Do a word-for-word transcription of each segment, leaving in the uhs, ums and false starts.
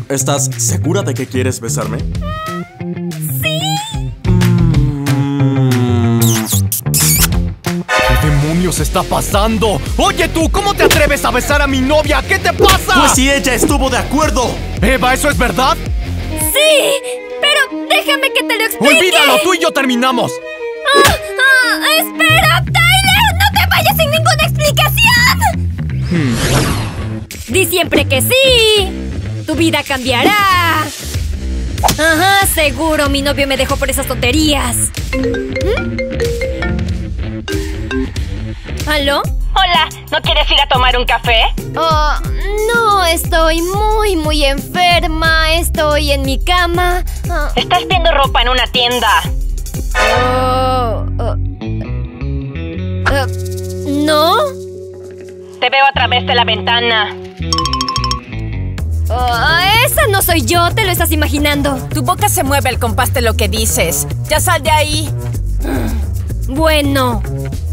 ¿Estás segura de que quieres besarme? ¡Sí! ¿Qué demonios está pasando? Oye tú, ¿cómo te atreves a besar a mi novia? ¿Qué te pasa? Pues si ella estuvo de acuerdo. Eva, ¿eso es verdad? ¡Sí! Pero déjame que te lo explique. ¡Olvídalo! ¡Tú y yo terminamos! ¡Ah! ¡Ah! ¡Espera, Tyler! ¡No te vayas sin ninguna explicación! Hmm. Di siempre que sí. Tu vida cambiará. Ajá, seguro mi novio me dejó por esas tonterías. ¿Mm? ¿Aló? Hola, ¿no quieres ir a tomar un café? Oh, no, estoy muy, muy enferma. Estoy en mi cama. Oh. Estás viendo ropa en una tienda. Oh, oh. Uh, ¿No? Te veo a través de la ventana. Oh, esa no soy yo, te lo estás imaginando. Tu boca se mueve al compás de lo que dices. ¡Ya sal de ahí! Bueno.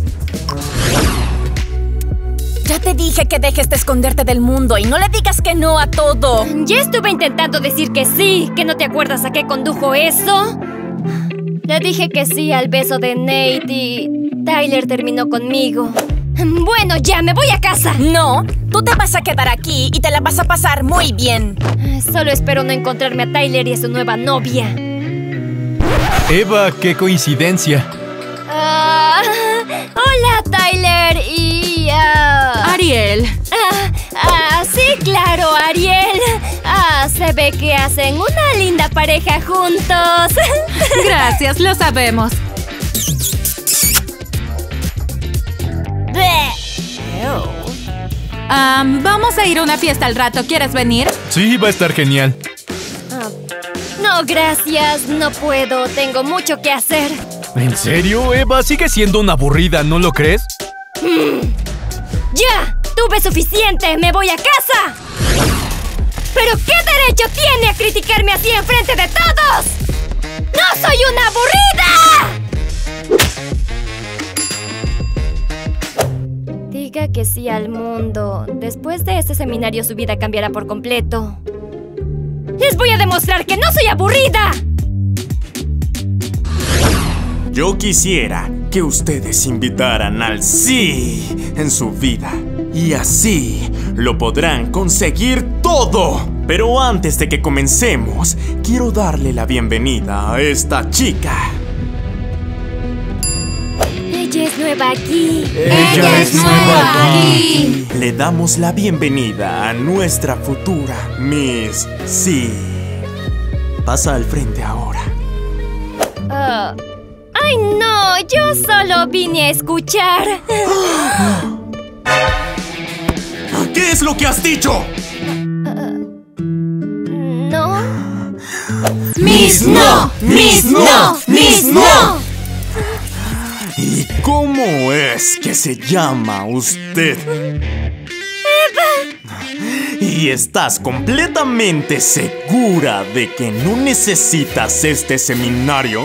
Ya te dije que dejes de esconderte del mundo y no le digas que no a todo. Ya estuve intentando decir que sí. ¿Que no te acuerdas a qué condujo eso? Le dije que sí al beso de Nate y Tyler terminó conmigo. Bueno, ya, me voy a casa. No, tú te vas a quedar aquí y te la vas a pasar muy bien. Solo espero no encontrarme a Tyler y a su nueva novia. Eva, qué coincidencia. Uh, hola, Tyler y... Uh, Ariel. Ah, ah, sí, claro, Ariel. Ah, se ve que hacen una linda pareja juntos. Gracias, lo sabemos. Um, vamos a ir a una fiesta al rato. ¿Quieres venir? Sí, va a estar genial. Ah, no, gracias. No puedo. Tengo mucho que hacer. ¿En serio, Eva? Sigue siendo una aburrida, ¿no lo crees? Mm. ¡Ya! ¡Tuve suficiente! ¡Me voy a casa! ¿Pero qué derecho tiene a criticarme así enfrente de todos? ¡No soy una aburrida! Diga que sí al mundo. Después de este seminario su vida cambiará por completo. ¡Les voy a demostrar que no soy aburrida! Yo quisiera que ustedes invitaran al sí en su vida. Y así lo podrán conseguir todo. Pero antes de que comencemos, quiero darle la bienvenida a esta chica. Ella es nueva aquí. Ella, Ella es nueva aquí. Le damos la bienvenida a nuestra futura Miss Sí. Pasa al frente ahora. Uh, ¡Ay, no! Yo solo vine a escuchar. ¿Qué es lo que has dicho? Uh, no. ¡Miss No! ¡Miss No! ¡Miss No! ¿Y cómo es que se llama usted? ¡Eva! ¿Y estás completamente segura de que no necesitas este seminario?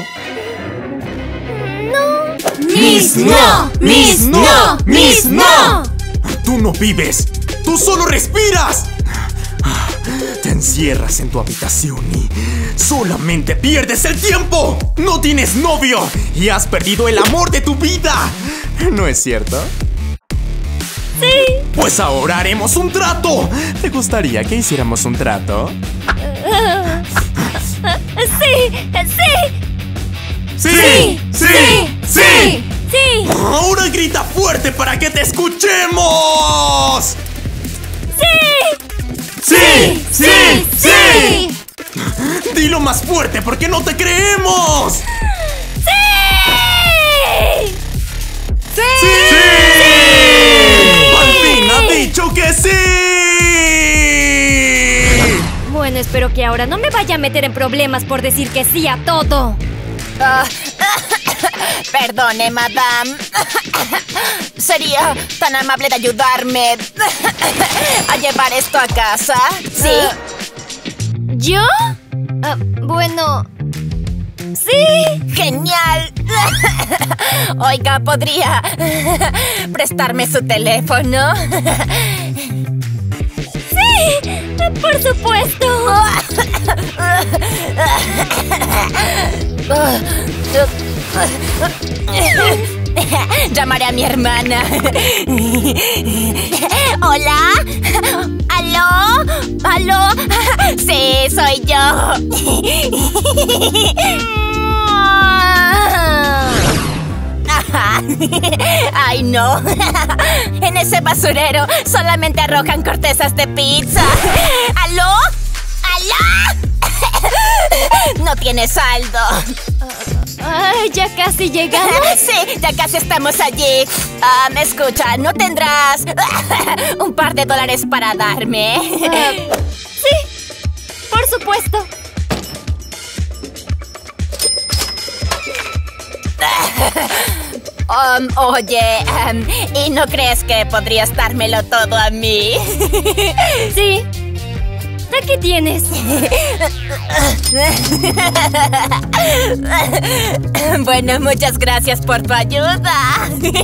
No. ¡Miss No! ¡Miss No! ¡Miss No! Tú no vives, tú solo respiras. Te encierras en tu habitación y solamente pierdes el tiempo. No tienes novio y has perdido el amor de tu vida. ¿No es cierto? Sí. Pues ahora haremos un trato. ¿Te gustaría que hiciéramos un trato? Uh, sí, sí. Sí, sí, sí, sí. Sí. Ahora grita fuerte para que te escuchemos. Sí. Sí, sí, sí, sí. Dilo más fuerte porque no te creemos. ¡Sí! ¡Sí! ¡Sí! ¡Al fin ha dicho que sí! Bueno, espero que ahora no me vaya a meter en problemas por decir que sí a todo. Uh, perdone, madame. ¿Sería tan amable de ayudarme a llevar esto a casa? ¿Sí? Uh, ¿Yo? Uh, bueno... ¡Sí! ¡Genial! Oiga, ¿podría prestarme su teléfono? ¡Sí! ¡Por supuesto! Llamaré a mi hermana. ¿Hola? ¿Aló? ¿Aló? Sí, soy yo. ¡Ay, no! En ese basurero solamente arrojan cortezas de pizza. ¿Aló? ¿Aló? No tiene saldo. Ay, ya casi llegamos. Sí, ya casi estamos allí. Ah, me escucha, ¿no tendrás un par de dólares para darme? Uh, sí, por supuesto. Um, oye, um, ¿y no crees que podrías dármelo todo a mí? Sí. Aquí tienes. Bueno, muchas gracias por tu ayuda.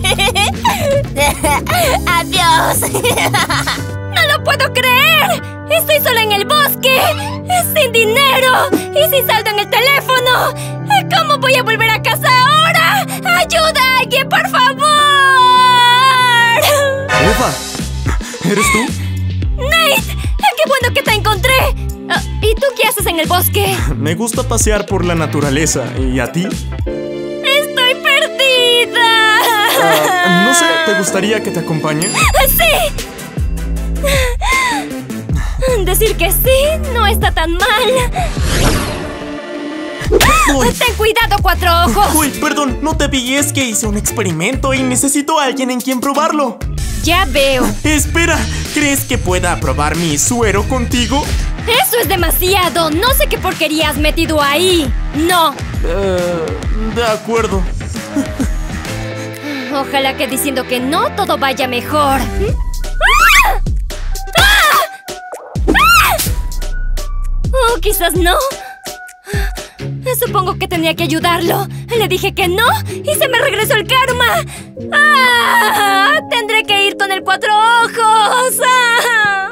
Adiós. ¡No lo puedo creer! ¡Estoy sola en el bosque! ¡Sin dinero! ¡Y sin saldo en el teléfono! ¿Cómo voy a volver a casa ahora? ¡Ayuda a alguien, por favor! Eva, ¿eres tú? ¡Nate! ¡Qué bueno que te encontré! ¿Y tú qué haces en el bosque? Me gusta pasear por la naturaleza. ¿Y a ti? ¡Estoy perdida! Uh, no sé, ¿te gustaría que te acompañe? ¡Sí! Decir que sí no está tan mal. Uy. ¡Ten cuidado, Cuatro Ojos! Uy, perdón, no te vi, es que hice un experimento y necesito a alguien en quien probarlo. Ya veo. Espera, ¿crees que pueda probar mi suero contigo? Eso es demasiado. No sé qué porquería has metido ahí. No. Uh, de acuerdo. Ojalá que diciendo que no todo vaya mejor. ¡Ah! ¡Ah! ¡Ah! Oh, quizás no. Supongo que tenía que ayudarlo. Le dije que no y se me regresó el karma. ¡Ah! Tendré que ir con el Cuatro Ojos. ¡Ah!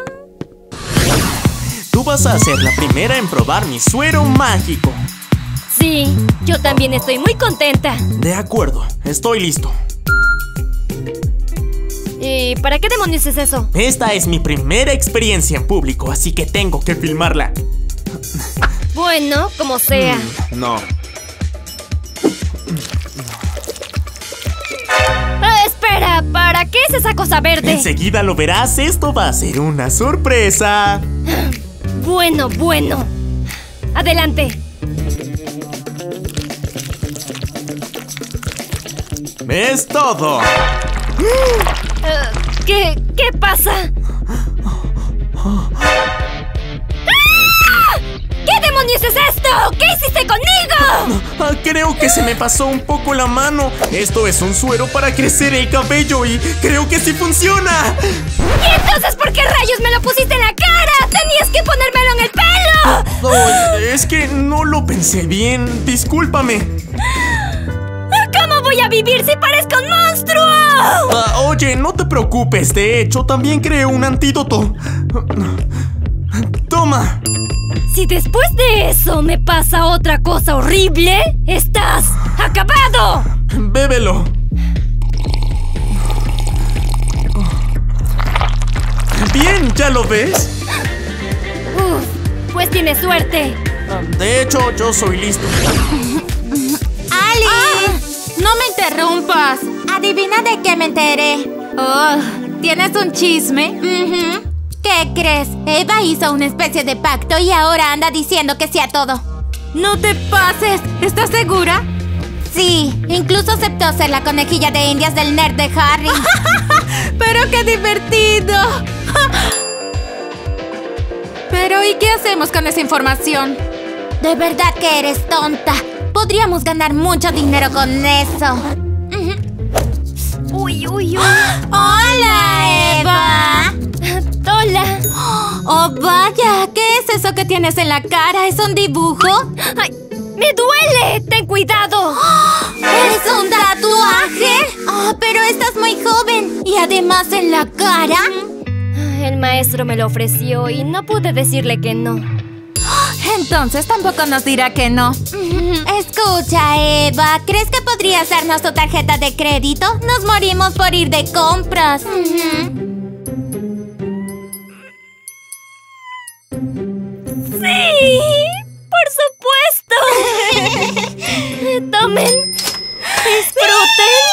Tú vas a ser la primera en probar mi suero mágico. Sí, yo también estoy muy contenta. De acuerdo, estoy listo. ¿Y para qué demonios es eso? Esta es mi primera experiencia en público, así que tengo que filmarla. Bueno, como sea. Mm, no. Ah, espera, ¿para qué es esa cosa verde? Enseguida lo verás, esto va a ser una sorpresa. Bueno, bueno. Adelante. Es todo. Uh, ¿Qué, qué pasa? ¡Ah! ¿Qué demonios es esto? ¿Qué hiciste conmigo? Ah, creo que se me pasó un poco la mano. Esto es un suero para crecer el cabello y creo que sí funciona. ¿Y entonces por qué rayos me lo pusiste en la cara? ¡Tenías que ponérmelo en el pelo! Oh, es que no lo pensé bien. Discúlpame. ¿Cómo voy a vivir si parezco un monstruo? Ah, oye, no te preocupes. De hecho, también creé un antídoto. Toma. Si después de eso me pasa otra cosa horrible, ¡estás acabado! Bébelo. Bien, ¿ya lo ves? Uf, pues tienes suerte. De hecho, yo soy listo. ¡Ali! Ah, ¡no me interrumpas! Adivina de qué me enteré. Oh, ¿tienes un chisme? Uh-huh. ¿Qué crees? Eva hizo una especie de pacto y ahora anda diciendo que sí a todo. ¡No te pases! ¿Estás segura? Sí, incluso aceptó ser la conejilla de indias del nerd de Harry. ¡Pero qué divertido! Pero ¿y qué hacemos con esa información? De verdad que eres tonta. Podríamos ganar mucho dinero con eso. Uy, uy, uy. ¡Hola, Eva! ¡Hola! ¡Oh, vaya! ¿Qué es eso que tienes en la cara? ¿Es un dibujo? ¡Ay! ¡Me duele! ¡Ten cuidado! ¿Es un tatuaje? Oh, pero estás muy joven. Y además en la cara... el maestro me lo ofreció y no pude decirle que no. Entonces tampoco nos dirá que no. Escucha, Eva, ¿crees que podrías darnos tu tarjeta de crédito? Nos morimos por ir de compras. ¡Sí! ¡Por supuesto! ¡Tomen! ¡Disfruten!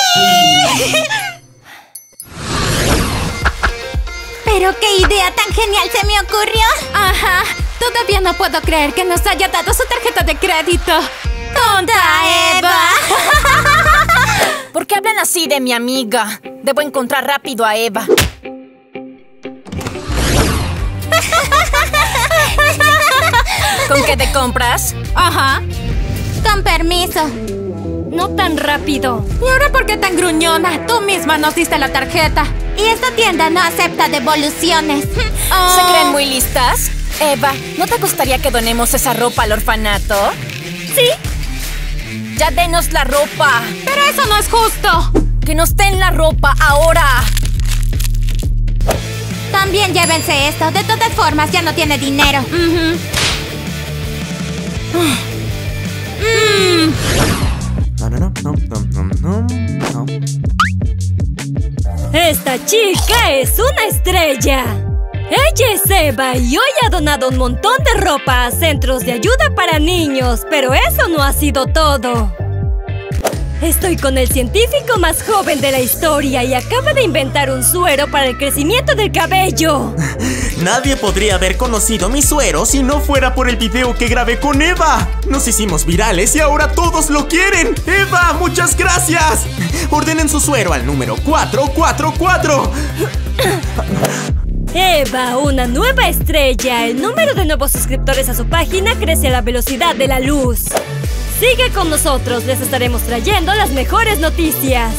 ¿Pero qué idea tan genial se me ocurrió? Ajá. Todavía no puedo creer que nos haya dado su tarjeta de crédito. ¡Tonta Eva! ¿Por qué hablan así de mi amiga? Debo encontrar rápido a Eva. ¿Con qué te compras? Ajá. Con permiso. No tan rápido. ¿Y ahora por qué tan gruñona? Tú misma nos diste la tarjeta. Y esta tienda no acepta devoluciones. Oh. ¿Se creen muy listas? Eva, ¿no te gustaría que donemos esa ropa al orfanato? ¿Sí? ¡Ya denos la ropa! ¡Pero eso no es justo! ¡Que nos den la ropa ahora! También llévense esto. De todas formas, ya no tiene dinero. Uh-huh. mm. No, no, no, no, no, no, no. Esta chica es una estrella. Ella es Eva y hoy ha donado un montón de ropa a centros de ayuda para niños, pero eso no ha sido todo. Estoy con el científico más joven de la historia y acaba de inventar un suero para el crecimiento del cabello. Nadie podría haber conocido mi suero si no fuera por el video que grabé con Eva. Nos hicimos virales y ahora todos lo quieren. ¡Eva, muchas gracias! Ordenen su suero al número cuatro cuatro cuatro. Eva, una nueva estrella. El número de nuevos suscriptores a su página crece a la velocidad de la luz. Sigue con nosotros, les estaremos trayendo las mejores noticias.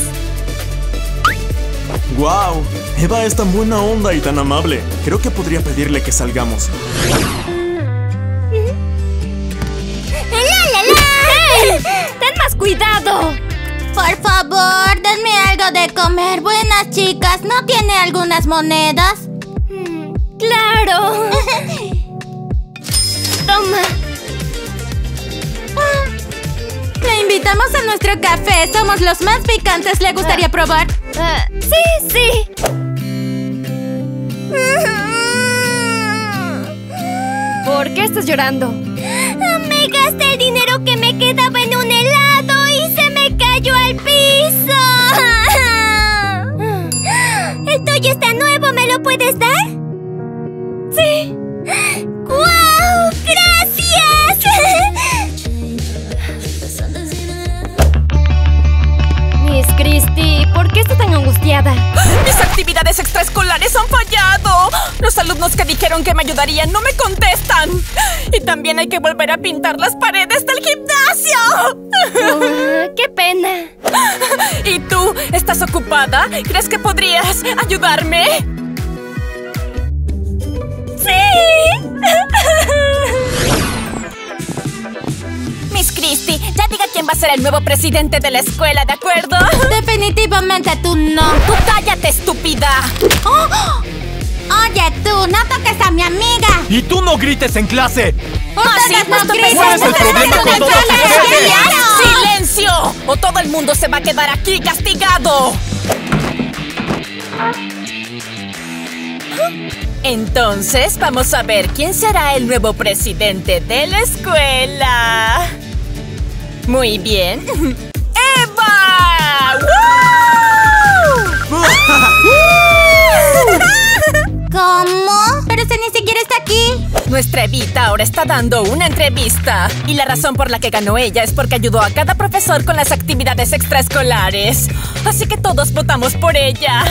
¡Wow! Eva es tan buena onda y tan amable. Creo que podría pedirle que salgamos. ¡La, la, la! ¡Hey! ¡Ten más cuidado! Por favor, denme algo de comer. Buenas chicas, ¿no tiene algunas monedas? ¡Claro! Toma. Le invitamos a nuestro café. Somos los más picantes. ¿Le gustaría uh, probar? Uh, sí, sí. ¿Por qué estás llorando? Me gasté el dinero que me quedaba en un helado y se me cayó al piso. El tuyo está nuevo. ¿Me lo puedes dar? Sí. ¡Guau! ¡Gracias! Miss Christie, ¿por qué está tan angustiada? ¡Mis actividades extraescolares han fallado! Los alumnos que dijeron que me ayudarían no me contestan. Y también hay que volver a pintar las paredes del gimnasio. Uh, ¡Qué pena! ¿Y tú? ¿Estás ocupada? ¿Crees que podrías ayudarme? ¡Sí! Miss Christie, ya diga quién va a ser el nuevo presidente de la escuela, ¿de acuerdo? Definitivamente tú no. ¡Tú cállate, estúpida! Oh, oh. Oye, tú, no toques a mi amiga. Y tú no grites en clase. Ustedes no grites. ¿Cuál es el problema con todos ustedes? ¡Silencio! O todo el mundo se va a quedar aquí castigado. Entonces, vamos a ver quién será el nuevo presidente de la escuela. Muy bien. ¡Eva! ¡Woo! ¿Cómo? Pero si ni siquiera está aquí. Nuestra Evita ahora está dando una entrevista. Y la razón por la que ganó ella es porque ayudó a cada profesor con las actividades extraescolares. Así que todos votamos por ella.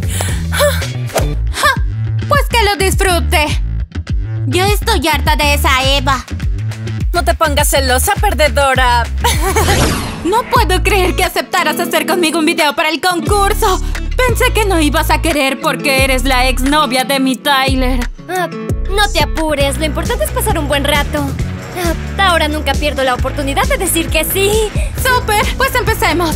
Pues que lo disfrute. Yo estoy harta de esa Eva. No te pongas celosa, perdedora. No puedo creer que aceptaras hacer conmigo un video para el concurso. Pensé que no ibas a querer porque eres la exnovia de mi Tyler. Ah, no te apures, lo importante es pasar un buen rato. Ah, ahora nunca pierdo la oportunidad de decir que sí. ¡Súper! Pues empecemos.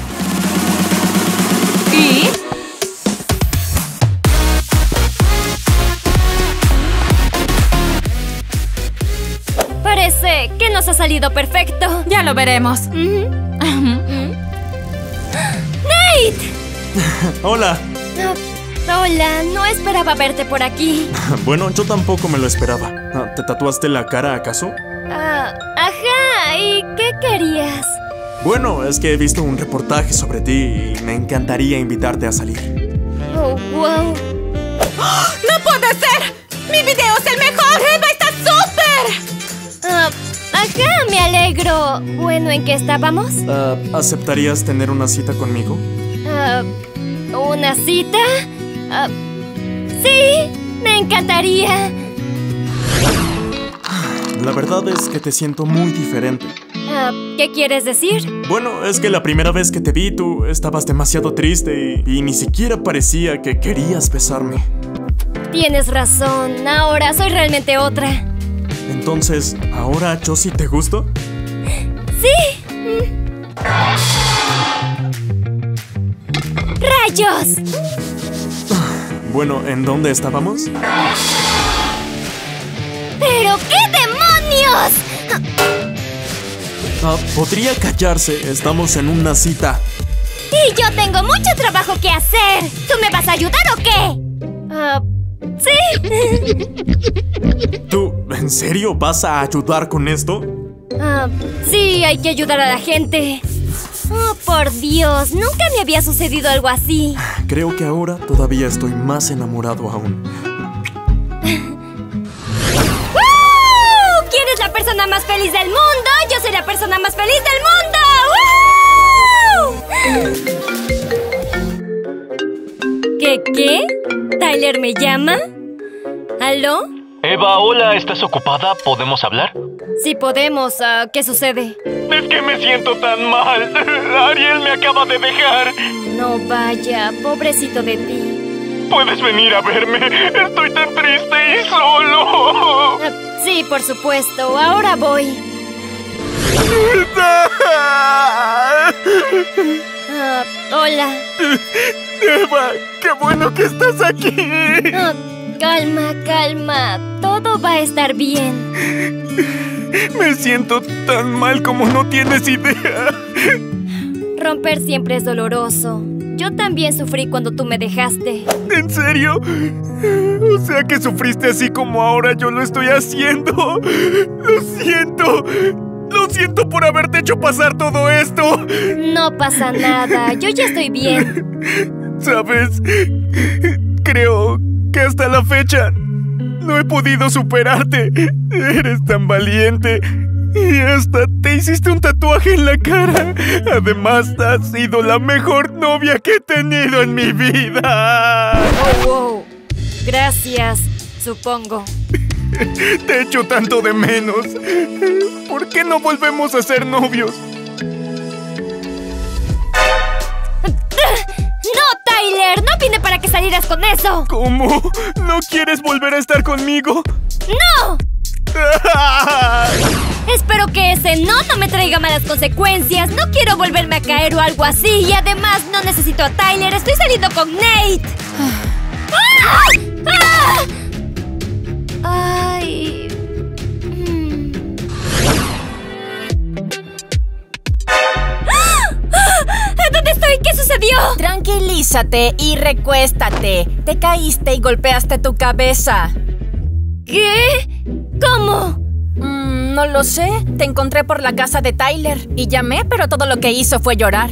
¿Y? nos ha salido perfecto. Ya lo veremos. Uh-huh. ¡Nate! Hola. Uh, hola, no esperaba verte por aquí. Bueno, yo tampoco me lo esperaba. ¿Te tatuaste la cara acaso? Uh, ajá, ¿y qué querías? Bueno, es que he visto un reportaje sobre ti y me encantaría invitarte a salir. Oh, wow. ¡Oh! ¡No puede ser! ¡Mi video es el mejor! ¡Eva está súper! Uh, ajá, me alegro. Bueno, ¿en qué estábamos? Uh, ¿Aceptarías tener una cita conmigo? Uh, ¿Una cita? Uh, sí, me encantaría. La verdad es que te siento muy diferente. Uh, ¿Qué quieres decir? Bueno, es que la primera vez que te vi tú estabas demasiado triste y, y ni siquiera parecía que querías besarme. Tienes razón, ahora soy realmente otra. Entonces, ¿ahora yo sí te gusto? ¡Sí! ¡Rayos! Bueno, ¿en dónde estábamos? ¡Pero qué demonios! Ah, podría callarse, estamos en una cita. Y yo tengo mucho trabajo que hacer. ¿Tú me vas a ayudar o qué? Uh, sí. ¿Tú, en serio, vas a ayudar con esto? Uh, sí, hay que ayudar a la gente. Oh, por Dios, nunca me había sucedido algo así. Creo que ahora todavía estoy más enamorado aún. ¡Woo! ¿Quién es la persona más feliz del mundo? Yo soy la persona más feliz del mundo. ¡Woo! ¿Qué qué? ¿Tyler me llama? ¿Aló? Eva, hola, ¿estás ocupada? ¿Podemos hablar? Sí podemos. Uh, ¿Qué sucede? Es que me siento tan mal. Ariel me acaba de dejar. No vaya, pobrecito de ti. ¿Puedes venir a verme? Estoy tan triste y solo. Uh, sí, por supuesto. Ahora voy. Uh, hola. Eva, qué bueno que estás aquí. Uh, calma, calma. Todo va a estar bien. Me siento tan mal como no tienes idea. Romper siempre es doloroso. Yo también sufrí cuando tú me dejaste. ¿En serio? O sea que sufriste así como ahora yo lo estoy haciendo. Lo siento. Lo siento por haberte hecho pasar todo esto. No pasa nada. Yo ya estoy bien. ¿Sabes? Creo que hasta la fecha no he podido superarte. Eres tan valiente. Y hasta te hiciste un tatuaje en la cara. Además, has sido la mejor novia que he tenido en mi vida. Oh, wow. Gracias, supongo. Te echo tanto de menos. ¿Por qué no volvemos a ser novios? ¡No, Tyler! ¡No vine para que salieras con eso! ¿Cómo? ¿No quieres volver a estar conmigo? ¡No! Espero que ese no no me traiga malas consecuencias. No quiero volverme a caer o algo así. Y además no necesito a Tyler. Estoy saliendo con Nate. ¡Ah! ¡Ah! Ay. Mm. ¿Dónde estoy? ¿Qué sucedió? Tranquilízate y recuéstate. Te caíste y golpeaste tu cabeza. ¿Qué? ¿Cómo? Mm, no lo sé. Te encontré por la casa de Tyler y llamé, pero todo lo que hizo fue llorar.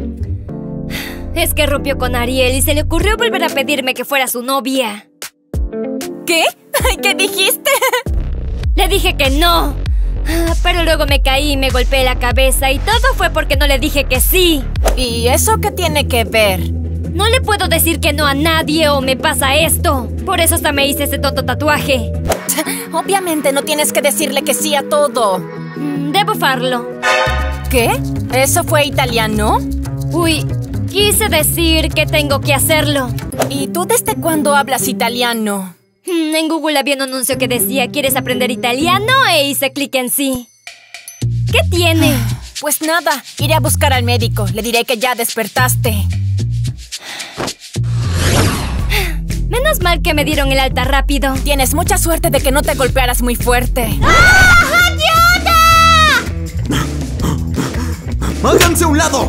Es que rompió con Ariel y se le ocurrió volver a pedirme que fuera su novia. ¿Qué? ¿Qué dijiste? Le dije que no. Pero luego me caí y me golpeé la cabeza y todo fue porque no le dije que sí. ¿Y eso qué tiene que ver? No le puedo decir que no a nadie o me pasa esto. Por eso hasta me hice ese tonto tatuaje. Obviamente no tienes que decirle que sí a todo. Debo farlo. ¿Qué? ¿Eso fue italiano? Uy, quise decir que tengo que hacerlo. ¿Y tú desde cuándo hablas italiano? En Google había un anuncio que decía ¿quieres aprender italiano? E hice clic en sí. ¿Qué tiene? Pues nada, iré a buscar al médico. Le diré que ya despertaste. Menos mal que me dieron el alta rápido. Tienes mucha suerte de que no te golpearas muy fuerte. ¡Ah! ¡Ayuda! ¡Háganse a un lado!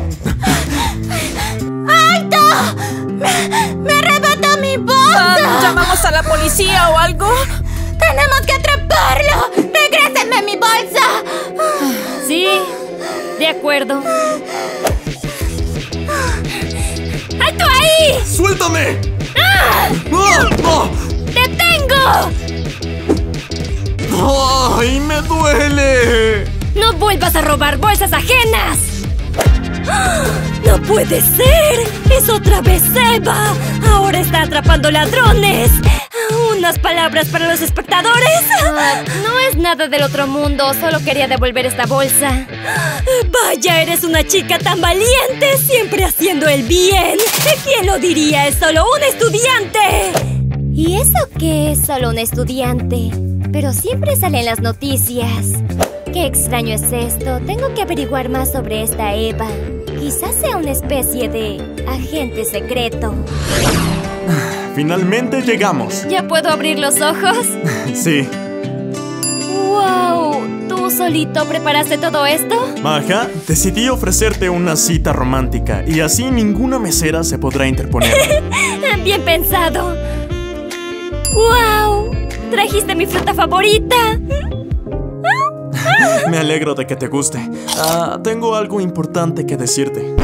¡Alto! ¡Me, me arrebató mi bolsa! Ah, ¿llamamos a la policía o algo? ¡Tenemos que atraparlo! ¡Regrésenme mi bolsa! Sí, de acuerdo. ¡Alto ahí! ¡Suéltame! ¡Ah! ¡Ah! ¡Ah! ¡Te tengo! ¡Ay, me duele! ¡No vuelvas a robar bolsas ajenas! ¡Ah! ¡No puede ser! ¡Es otra vez Eva! ¡Ahora está atrapando ladrones! ¿Unas palabras para los espectadores? Ah, no es nada del otro mundo, solo quería devolver esta bolsa. ¡Vaya, eres una chica tan valiente! ¡Siempre haciendo el bien! ¿Quién lo diría? ¡Es solo un estudiante! ¿Y eso qué es solo un estudiante? Pero siempre sale en las noticias. Qué extraño es esto. Tengo que averiguar más sobre esta Eva. Quizás sea una especie de agente secreto. Finalmente llegamos. ¿Ya puedo abrir los ojos? Sí. ¡Wow! ¿Tú solito preparaste todo esto? Maja, decidí ofrecerte una cita romántica y así ninguna mesera se podrá interponer. Bien pensado. ¡Wow! Trajiste mi fruta favorita. Me alegro de que te guste. Ah, tengo algo importante que decirte.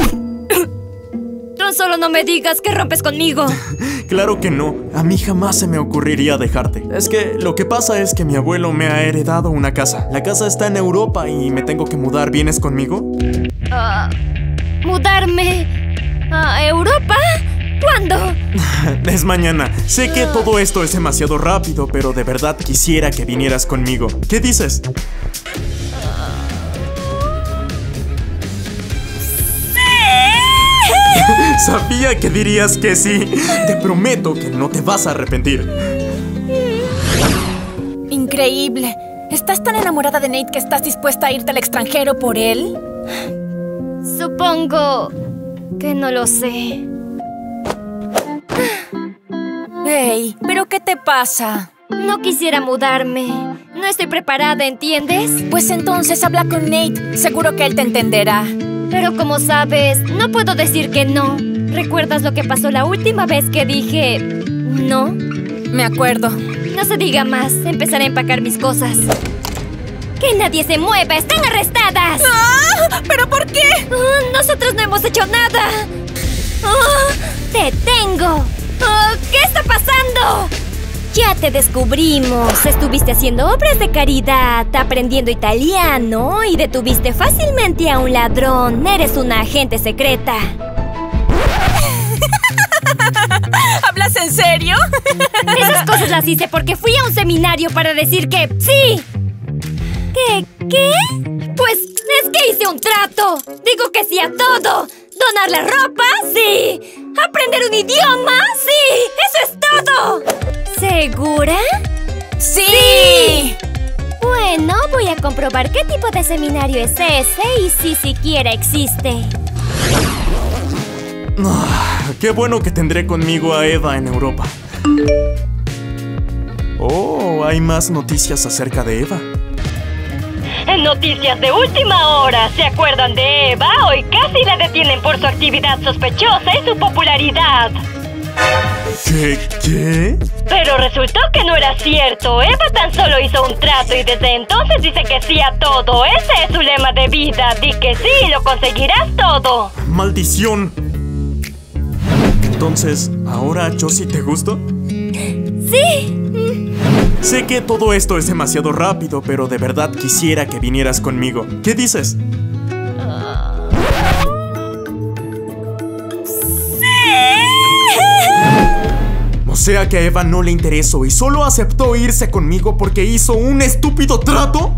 Tan solo no me digas que rompes conmigo. Claro que no. A mí jamás se me ocurriría dejarte. Es que lo que pasa es que mi abuelo me ha heredado una casa. La casa está en Europa y me tengo que mudar. ¿Vienes conmigo? Uh, ¿Mudarme a Europa? ¿Cuándo? Es mañana. Sé que todo esto es demasiado rápido, pero de verdad quisiera que vinieras conmigo. ¿Qué dices? Sabía que dirías que sí. Te prometo que no te vas a arrepentir. Increíble. ¿Estás tan enamorada de Nate que estás dispuesta a irte al extranjero por él? Supongo que no lo sé. Hey, ¿pero qué te pasa? No quisiera mudarme. No estoy preparada, ¿entiendes? Pues entonces habla con Nate. Seguro que él te entenderá. Pero como sabes, no puedo decir que no. ¿Recuerdas lo que pasó la última vez que dije no? Me acuerdo. No se diga más. Empezaré a empacar mis cosas. ¡Que nadie se mueva! ¡Están arrestadas! ¡Ah! ¿Pero por qué? Oh, nosotros no hemos hecho nada. Oh, ¡te tengo! Oh, ¿qué está pasando? Ya te descubrimos. Estuviste haciendo obras de caridad, aprendiendo italiano y detuviste fácilmente a un ladrón. Eres una agente secreta. ¿Hablas en serio? Esas cosas las hice porque fui a un seminario para decir que sí. ¿Qué? ¿Qué? Pues es que hice un trato. Digo que sí a todo. ¿Donar la ropa? Sí. ¿Aprender un idioma? Sí. ¡Eso es todo! ¿Segura? ¡Sí! ¡Sí! Bueno, voy a comprobar qué tipo de seminario es ese y si siquiera existe. Ah, qué bueno que tendré conmigo a Eva en Europa. Oh, hay más noticias acerca de Eva. En noticias de última hora, ¿se acuerdan de Eva? Hoy casi la detienen por su actividad sospechosa y su popularidad. ¿Qué? ¿Qué? Pero resultó que no era cierto. Eva tan solo hizo un trato y desde entonces dice que sí a todo. Ese es su lema de vida. Di que sí y lo conseguirás todo. ¡Maldición! Entonces, ¿ahora yo sí te gusto? ¡Sí! Sé que todo esto es demasiado rápido, pero de verdad quisiera que vinieras conmigo. ¿Qué dices? O sea que a Eva no le interesó y solo aceptó irse conmigo porque hizo un estúpido trato.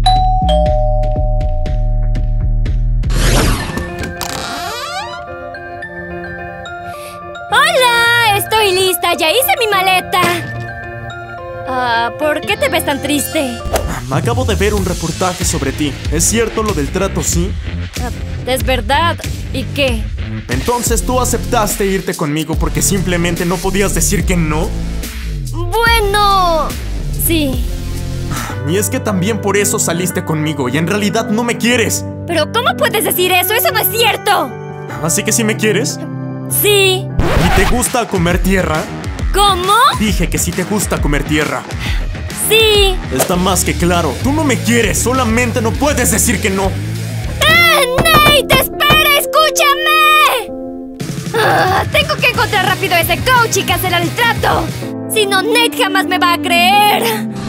¡Hola! Estoy lista, ya hice mi maleta. Ah, ¿por qué te ves tan triste? Acabo de ver un reportaje sobre ti. ¿Es cierto lo del trato, sí? Ah, es verdad. ¿Y qué? Entonces tú aceptaste irte conmigo porque simplemente no podías decir que no. Bueno, sí. Y es que también por eso saliste conmigo y en realidad no me quieres. ¿Pero cómo puedes decir eso? ¡Eso no es cierto! ¿Así que sí me quieres? Sí. ¿Y te gusta comer tierra? ¿Cómo? Dije que sí te gusta comer tierra. Sí. Está más que claro. Tú no me quieres, solamente no puedes decir que no. ¡Ah, Nate! ¡Espera! ¡Escúchame! Ah, tengo que encontrar rápido a ese coach y cancelar el trato. Si no, Nate jamás me va a creer.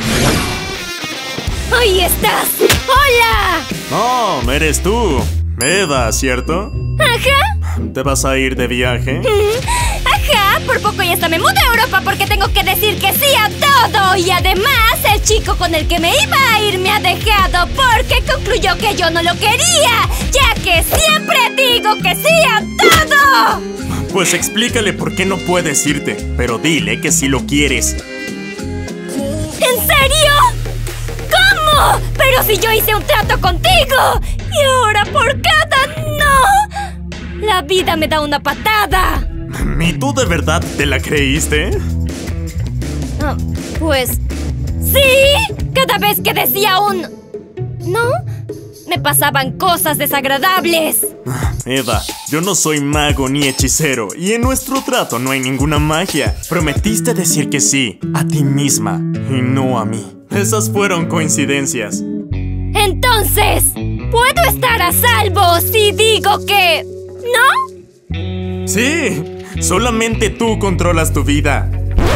¡Ahí estás! ¡Hola! Oh, eres tú. Eda, ¿cierto? Ajá. ¿Te vas a ir de viaje? Ajá, por poco y hasta me mudé a Europa porque tengo que decir que sí a todo. Y además, el chico con el que me iba a ir me ha dejado porque concluyó que yo no lo quería, ya que siempre digo que sí a todo. Pues explícale por qué no puedes irte, pero dile que sí lo quieres. ¿En serio? ¿Cómo? Pero si yo hice un trato contigo. Y ahora por cada no, la vida me da una patada. ¿Y tú de verdad te la creíste? Ah, pues... ¡sí! Cada vez que decía un... ¿no? Me pasaban cosas desagradables. Eda, yo no soy mago ni hechicero y en nuestro trato no hay ninguna magia. Prometiste decir que sí a ti misma y no a mí. Esas fueron coincidencias. Entonces, ¿puedo estar a salvo si digo que... no? Sí, solamente tú controlas tu vida.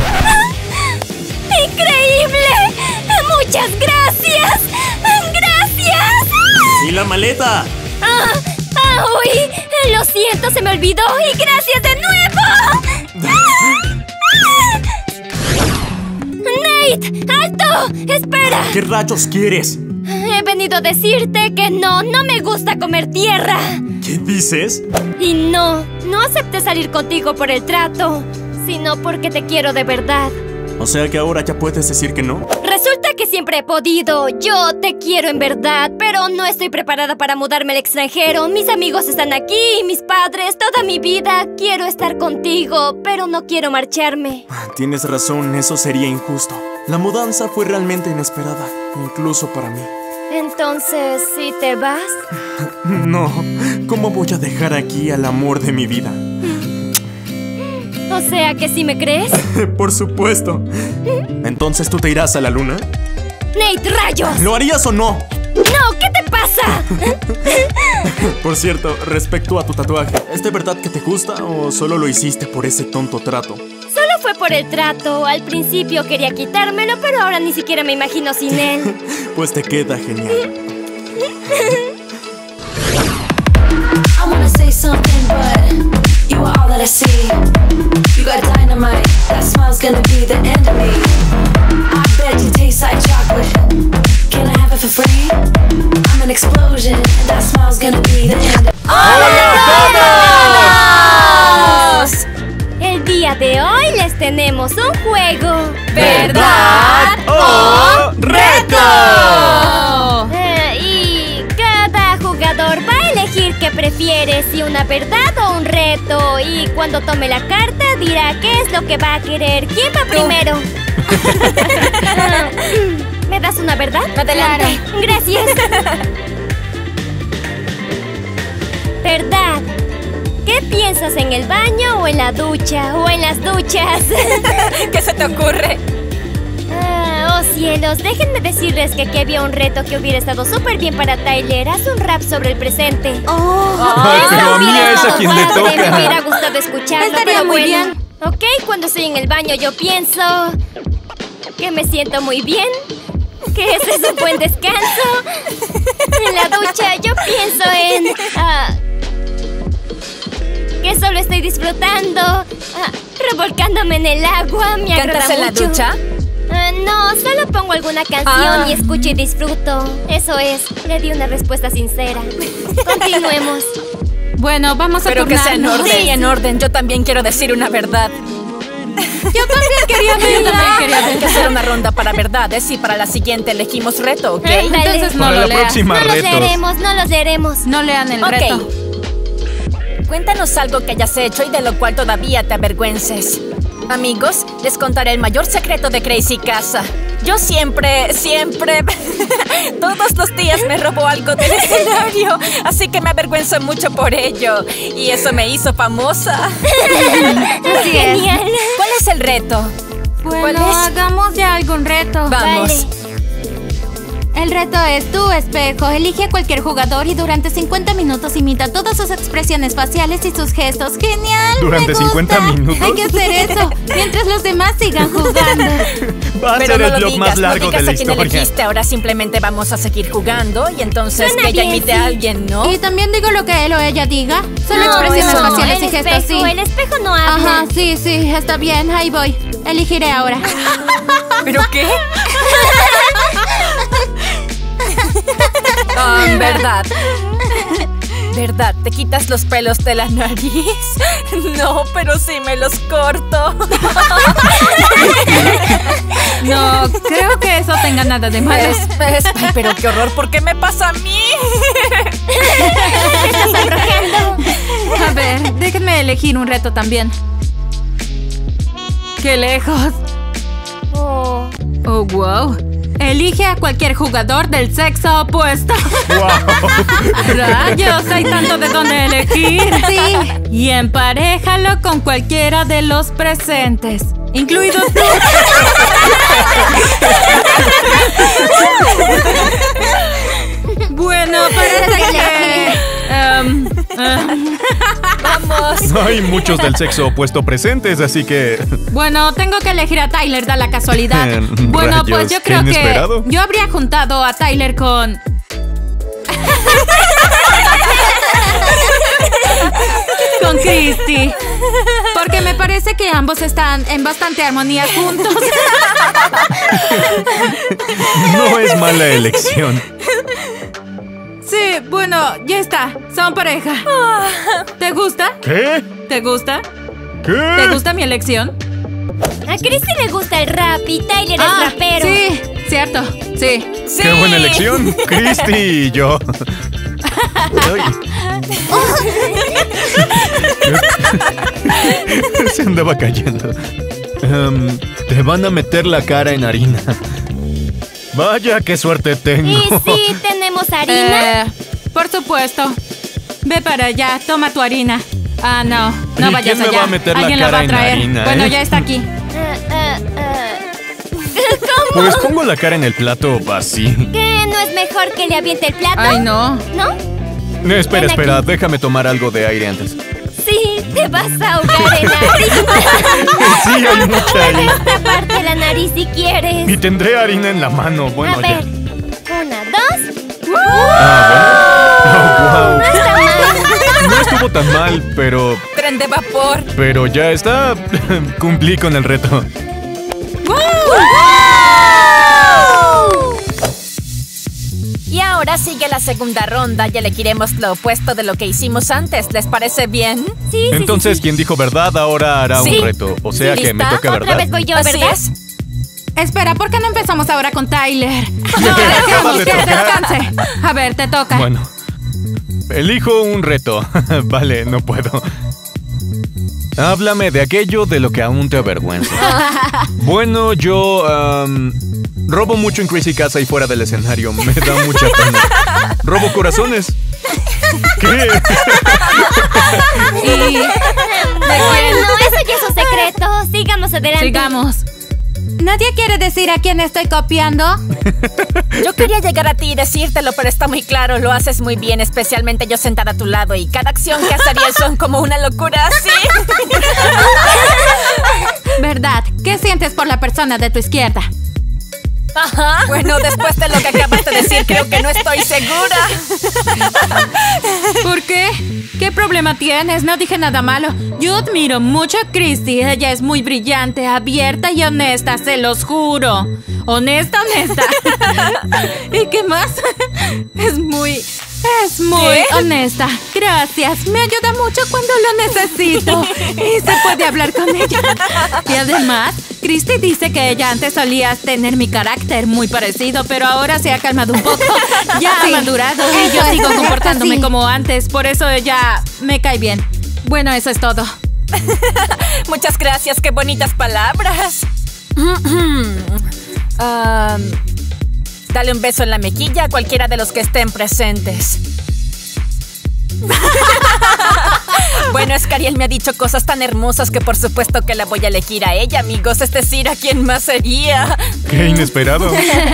¡Increíble! ¡Muchas gracias! ¡Gracias! ¿Y la maleta? ¡Ah! ¡Ah! ¡Uy! Lo siento, se me olvidó. ¡Y gracias de nuevo! ¡Nate! ¡Alto! ¡Espera! ¿Qué rayos quieres? He venido a decirte que no, no me gusta comer tierra. ¿Qué dices? Y no, no acepté salir contigo por el trato, sino porque te quiero de verdad. O sea que ahora ya puedes decir que no. Resulta que siempre he podido. Yo te quiero en verdad, pero no estoy preparada para mudarme al extranjero. Mis amigos están aquí, mis padres, toda mi vida. Quiero estar contigo, pero no quiero marcharme. Tienes razón, eso sería injusto. La mudanza fue realmente inesperada, incluso para mí. Entonces, ¿sí te vas? No, ¿cómo voy a dejar aquí al amor de mi vida? O sea que sí me crees. Por supuesto. ¿Entonces tú te irás a la luna? ¡Nate, rayos! ¿Lo harías o no? ¡No! ¿Qué te pasa? Por cierto, respecto a tu tatuaje, ¿es de verdad que te gusta o solo lo hiciste por ese tonto trato? Solo fue por el trato. Al principio quería quitármelo, pero ahora ni siquiera me imagino sin él. Pues te queda genial. I wanna say something, but you are all that I see. You got dynamite, that smile's gonna be the end of me. I bet you taste like chocolate. Can I have it for free? I'm an explosion, and that smile's gonna be the end of me. ¡Hola a todos! El día de hoy les tenemos un juego. ¿Verdad o reto? Eh, y cada jugador va a elegir qué prefiere, si una verdad o un reto. Y cuando tome la carta dirá qué es lo que va a querer. ¿Quién va primero? ¿Me das una verdad? Adelante. Claro. Gracias. Verdad. ¿Qué piensas, en el baño o en la ducha? ¿O en las duchas? ¿Qué se te ocurre? Ah, oh cielos, déjenme decirles que aquí había un reto que hubiera estado súper bien para Tyler. Haz un rap sobre el presente. Oh, Ay, Eso pero a mí hubiera es a estado quien le padre, toca. Me hubiera gustado escucharlo, Estaría pero muy bueno. bien. Ok, cuando estoy en el baño yo pienso que me siento muy bien, que ese es un buen descanso. En la ducha yo pienso en... ah, que solo estoy disfrutando, ah, revolcándome en el agua. Me agrada ¿Cantas en la mucho. ducha? Ah, no, solo pongo alguna canción Ah. y escucho y disfruto. Eso es, le di una respuesta sincera. Continuemos. bueno, vamos a Pero que sea en turnarnos. orden. Sí, Sí, en orden. Yo también quiero decir una verdad. Yo también quería Yo verla. también quería Hay que hacer una ronda para verdades y para la siguiente elegimos reto, ¿ok? Ándale. Entonces no Para lo la leas. próxima, No los retos. leeremos, no los leeremos. No lean el Ok. reto. Cuéntanos algo que hayas hecho y de lo cual todavía te avergüences. Amigos, les contaré el mayor secreto de Crazy Casa. Yo siempre, siempre, todos los días me robo algo del escenario, así que me avergüenzo mucho por ello. Y eso me hizo famosa. Así Genial. Es. ¿Cuál es el reto? Bueno, hagamos ya algún reto. Vamos. Vale. El reto es tu espejo. Elige a cualquier jugador y durante cincuenta minutos imita todas sus expresiones faciales y sus gestos. ¡Genial! ¿Durante me gusta. cincuenta minutos? Hay que hacer eso, mientras los demás sigan jugando. Va a Pero ser no el lo vlog digas, más largo no digas de la a quién historia. elegiste. Ahora simplemente vamos a seguir jugando y entonces Suena que ella bien, imite sí. a alguien, ¿no? Y también digo lo que él o ella diga. Solo No, expresiones eso no, faciales el y gestos, espejo, sí. El espejo no habla. Ajá, sí, sí, está bien, ahí voy. Elegiré ahora. ¿Pero qué? Oh, verdad. ¿Verdad? ¿Te quitas los pelos de la nariz? No, pero sí me los corto. No, creo que eso tenga nada de malo. Es, es- ay, pero qué horror, ¿por qué me pasa a mí? A ver, déjenme elegir un reto también. ¡Qué lejos! Oh. Oh, wow. Elige a cualquier jugador del sexo opuesto. ¡Wow! ¡Rayos! Hay tanto de dónde elegir. Sí. Y emparéjalo con cualquiera de los presentes, incluido tú. Bueno, parece que... em, em, Vamos. No hay muchos del sexo opuesto presentes, así que... bueno, tengo que elegir a Tyler, da la casualidad. Eh, Bueno, rayos, pues yo qué creo que inesperado. yo habría juntado a Tyler con... con Christy. Porque me parece que ambos están en bastante armonía juntos. No es mala elección. Sí, bueno, ya está. Son pareja. ¿Te gusta? ¿Qué? ¿Te gusta? ¿Qué? ¿Te gusta mi elección? A Christy le gusta el rap y Tyler Ah, es rapero. sí, cierto, sí. Sí. ¡Qué buena elección! Christy y yo. Ay. Se andaba cayendo. Em, te van a meter la cara en harina. Vaya, qué suerte tengo. ¿Y si tenemos harina? Eh, por supuesto. Ve para allá, toma tu harina. Ah, no, no ¿Y vayas quién me allá. va a meter la Alguien cara va a en traer. harina, Bueno, eh? ya está aquí. Eh, eh, eh. Pues pongo la cara en el plato así. ¿Qué? ¿No es mejor que le aviente el plato? Ay, no. ¿No? No, espera, Ven espera, aquí. déjame tomar algo de aire antes. Sí, te vas a ahogar en nariz. Sí, hay mucha harina. Esta parte de la nariz si quieres. Y tendré harina en la mano. Bueno, a ya. ver. Una, dos. Ah, No está mal. bueno. No estuvo tan mal, pero. Tren de vapor. Pero ya está. Cumplí con el reto. Y ahora sigue la segunda ronda y elegiremos lo opuesto de lo que hicimos antes. ¿Les parece bien? Sí, sí, Entonces, sí, quien dijo verdad ahora hará Sí. un reto. O sea que me ¿Lista? toca Otra verdad. vez voy yo, Así ¿verdad? es. Espera, ¿por qué no empezamos ahora con Tyler? No, Acaba dejemos de que tocar. descanse. A ver, te toca. Bueno. Elijo un reto. Vale, no puedo. Háblame de aquello de lo que aún te avergüenza. Bueno, yo am, robo mucho en Crazy Casa y fuera del escenario. Me da mucha pena. Robo corazones. ¿Qué? Y Bueno, eso ya es un secreto. Sigamos adelante. sigamos. ¿Nadie quiere decir a quién estoy copiando? Yo quería llegar a ti y decírtelo, pero está muy claro. Lo haces muy bien, especialmente yo sentada a tu lado. Y cada acción que haces son como una locura así. ¿Verdad? ¿Qué sientes por la persona de tu izquierda? Ajá. Bueno, después de lo que acabas de decir, creo que no estoy segura. ¿Por qué? ¿Qué problema tienes? No dije nada malo. Yo admiro mucho a Christy. Ella es muy brillante, abierta y honesta, se los juro. Honesta, honesta. ¿Y qué más? Es muy... Es muy ¿Qué? honesta. Gracias. Me ayuda mucho cuando lo necesito. Y se puede hablar con ella. Y además, Christy dice que ella antes solía tener mi carácter muy parecido, pero ahora se ha calmado un poco. Ya Sí. ha madurado y Eso yo es sigo correcto, comportándome sí. como antes. Por eso ella me cae bien. Bueno, eso es todo. Muchas gracias, qué bonitas palabras. Um, dale un beso en la mejilla a cualquiera de los que estén presentes. Bueno, Escariel me ha dicho cosas tan hermosas que por supuesto que la voy a elegir a ella, amigos. Es decir, ¿a quién más sería? ¡Qué inesperado!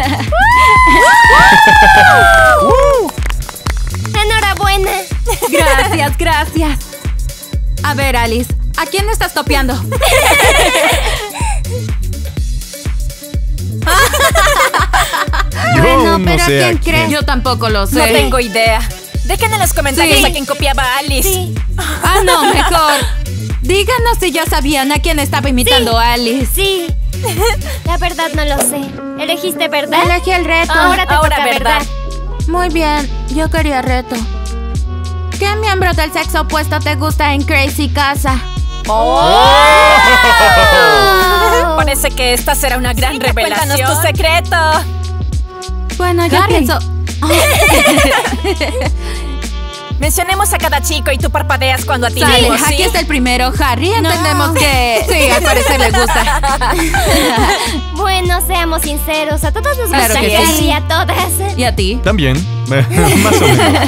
¡Enhorabuena! Gracias, gracias. A ver, Alice, ¿a quién estás topeando? Yo Bueno, no pero sé a ¿quién quién. crees? Yo tampoco lo sé. No tengo idea. Dejen en los comentarios Sí. a quién copiaba a Alice. Sí. Ah, no, mejor. Díganos si ya sabían a quién estaba imitando a Alice. Sí. La verdad no lo sé. ¿Elegiste verdad? Elegí el reto. Ahora te Ahora toca verdad. verdad. Muy bien, yo quería reto. ¿Qué miembro del sexo opuesto te gusta en Crazy Casa? Oh. Parece que esta será una gran revelación. Cuéntanos tu secreto. Bueno, yo Harry. pienso... Mencionemos a cada chico y tú parpadeas cuando Sale, atinemos, ¿sí? aquí está el primero, Harry. Entendemos que... Sí, al parecer le gusta. Bueno, seamos sinceros. A todos nos Claro gusta que Harry, sí. a todas. ¿Y a ti? También. Más o menos.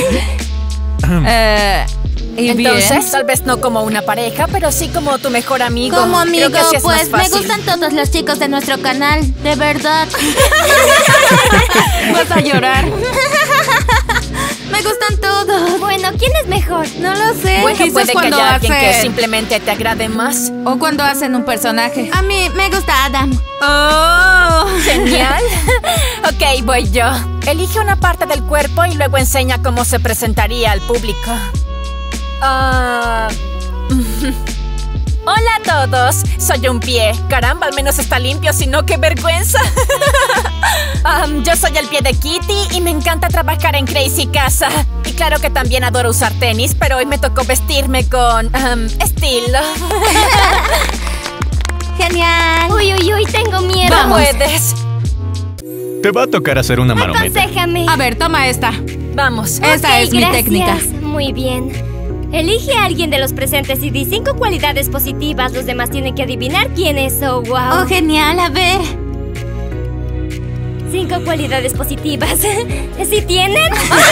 Eh... ¿Y Entonces, bien? tal vez no como una pareja, pero sí como tu mejor amigo. Como amigo, Creo que así es pues más me fácil. gustan todos los chicos de nuestro canal, de verdad. Vas a llorar. Me gustan todos. Bueno, ¿quién es mejor? No lo sé. Bueno, Quizás puede que cuando haya alguien que hacen- simplemente te agrade más. O cuando hacen un personaje. A mí me gusta Adam. ¡Oh! Genial. Ok, voy yo. Elige una parte del cuerpo y luego enseña cómo se presentaría al público. Ah... Hola a todos, soy un pie. Caramba, al menos está limpio, si no, qué vergüenza. Um, yo soy el pie de Kitty y me encanta trabajar en Crazy Casa. Y claro que también adoro usar tenis, pero hoy me tocó vestirme con um, estilo. Genial. Uy, uy, uy, tengo miedo. No puedes. Te va a tocar hacer una marometa. Aconséjame. A ver, toma esta. Vamos. Esa Ok, es mi gracias. técnica. Muy bien. Elige a alguien de los presentes y di cinco cualidades positivas. Los demás tienen que adivinar quién es. Oh, wow. Oh, genial. A ver. Cinco cualidades positivas. ¿Sí tienen?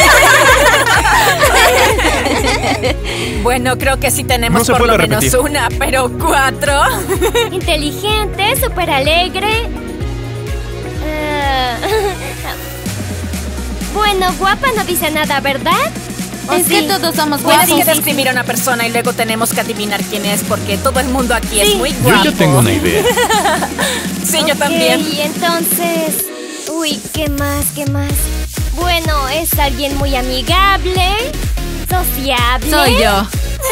Bueno, creo que sí tenemos No se por lo puede menos repetir. una, pero cuatro. Inteligente, súper alegre. Ah, bueno, guapa no dice nada, ¿verdad? ¿O Es sí? que todos somos Tienes guapos. que describir a una persona y luego tenemos que adivinar quién es, porque todo el mundo aquí Sí. es muy Yo guapo. ya tengo una idea. Sí, yo Ok, también. y entonces... Uy, ¿qué más? ¿Qué más? Bueno, es alguien muy amigable, sociable. Soy yo.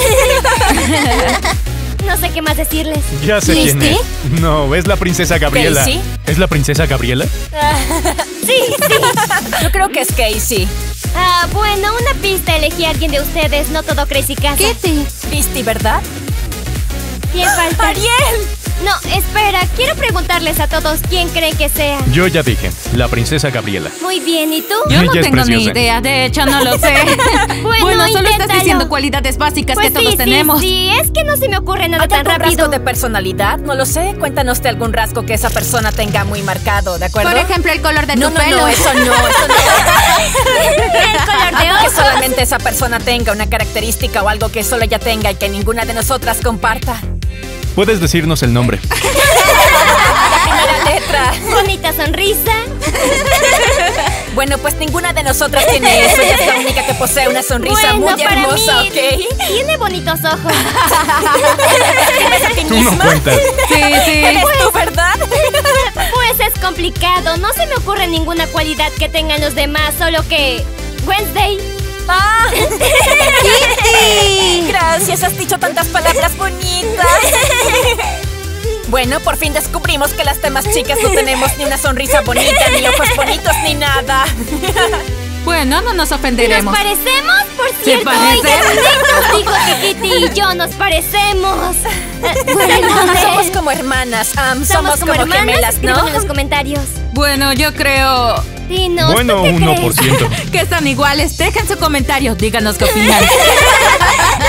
No sé qué más decirles. Ya sé quién es. No, es la princesa Gabriela. ¿Casey? ¿Es la princesa Gabriela? Sí, sí. Yo creo que es Casey. Ah, bueno, una pista. Elegí a alguien de ustedes, no todo Crazy Casa. Kitty. Misty, ¿verdad? ¿Quién falta? ¡Ariel! No, espera. Quiero preguntarles a todos quién creen que sea. Yo ya dije, la princesa Gabriela. Muy bien, ¿y tú? Yo no Ella es tengo ni preciosa. idea, de hecho no lo sé. Bueno, solo estás inténtalo. diciendo cualidades básicas Pues que todos sí, tenemos. Sí, sí, es que no se me ocurre nada ¿Hay tan algún rápido. rasgo de personalidad? No lo sé. Cuéntanos de algún rasgo que esa persona tenga muy marcado, ¿de acuerdo? Por ejemplo, el color de no, tu no, pelo. no, eso no, eso no. El color de Algo que ojos. solamente esa persona tenga, una característica o algo que solo ella tenga y que ninguna de nosotras comparta. Puedes decirnos el nombre. Primera letra. Bonita sonrisa. Bueno, pues ninguna de nosotras tiene eso. Ella es la única que posee una sonrisa Bueno, muy para hermosa, mí, ¿ok? Tiene bonitos ojos. ¿Ves a ti Tú no misma? cuentas. Sí, sí. Eres tú, ¿verdad? Pues es complicado. No se me ocurre ninguna cualidad que tengan los demás, solo que... Wednesday. ¡Ah! Kitty. Gracias, has dicho tantas palabras bonitas. Bueno, por fin descubrimos que las demás chicas no tenemos ni una sonrisa bonita, ni ojos bonitos, ni nada. Bueno, no nos ¿Nos ofenderemos. parecemos? Por cierto, parecen? oigan, nos dijo que Kitty y yo nos parecemos. Eh, Bueno, No, eh, somos como hermanas, am, somos, como, hermanas, gemelas, escriban ¿no? en los comentarios. Bueno, yo creo Dinos, Bueno, ¿tú qué uno por crees? ciento. que están iguales. Dejen su comentario. Díganos qué opinan. Ay, ¿qué?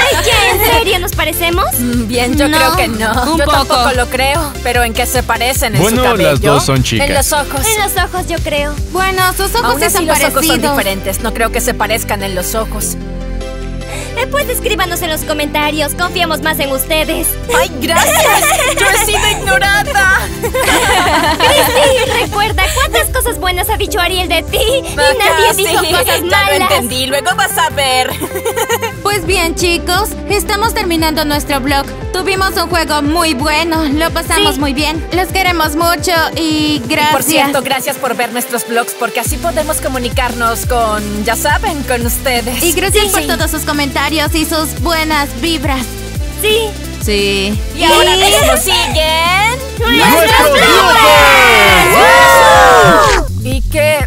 ¿En serio nos parecemos? Mm, Bien, yo No, creo que no. un yo poco. tampoco lo creo. Pero ¿en qué se parecen? ¿En Bueno, su cabello? las dos son chicas. En los ojos. En los ojos, yo creo. Bueno, sus ojos Aún sí así son los ojos son parecidos. diferentes. No creo que se parezcan en los ojos. Eh, pues escríbanos en los comentarios. Confiamos más en ustedes. ¡Ay, gracias! ¡Yo he sido ignorada! Cristi, recuerda cuántas cosas buenas ha dicho Ariel de ti. Y nadie Ajá, dijo sí, cosas ya lo malas. entendí. Luego vas a ver. Pues bien, chicos, estamos terminando nuestro vlog. Tuvimos un juego muy bueno, lo pasamos Sí. muy bien. Los queremos mucho y gracias. Por cierto, gracias por ver nuestros vlogs, porque así podemos comunicarnos con, ya saben, con ustedes. Y gracias Sí. por todos sus comentarios y sus buenas vibras. Sí. Sí. Y ahora mismo siguen... ¡Nuestros ¿Y qué?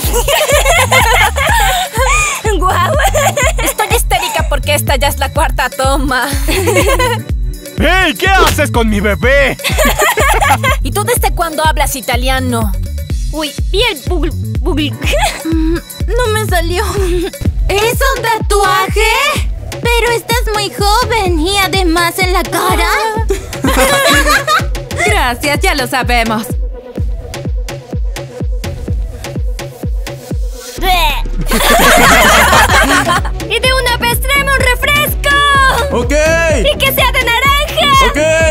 ¡Guau! Estoy histérica porque esta ya es la cuarta toma. ¡Hey! ¿Qué haces con mi bebé? ¿Y tú desde cuándo hablas italiano? Uy, vi el bugl... bugl... No me salió. ¿Es un tatuaje? Pero estás muy joven y además en la cara. Gracias, ya lo sabemos. ¡Y de una vez tráeme un refresco! ¡Ok! ¡Y que sea de naranja!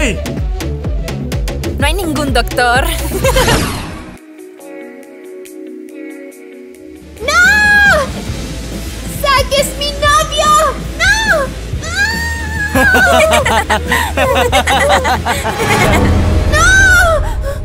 ¡Ok! No hay ningún doctor. ¡No! ¡Zack es mi novio! ¡No! ¡No!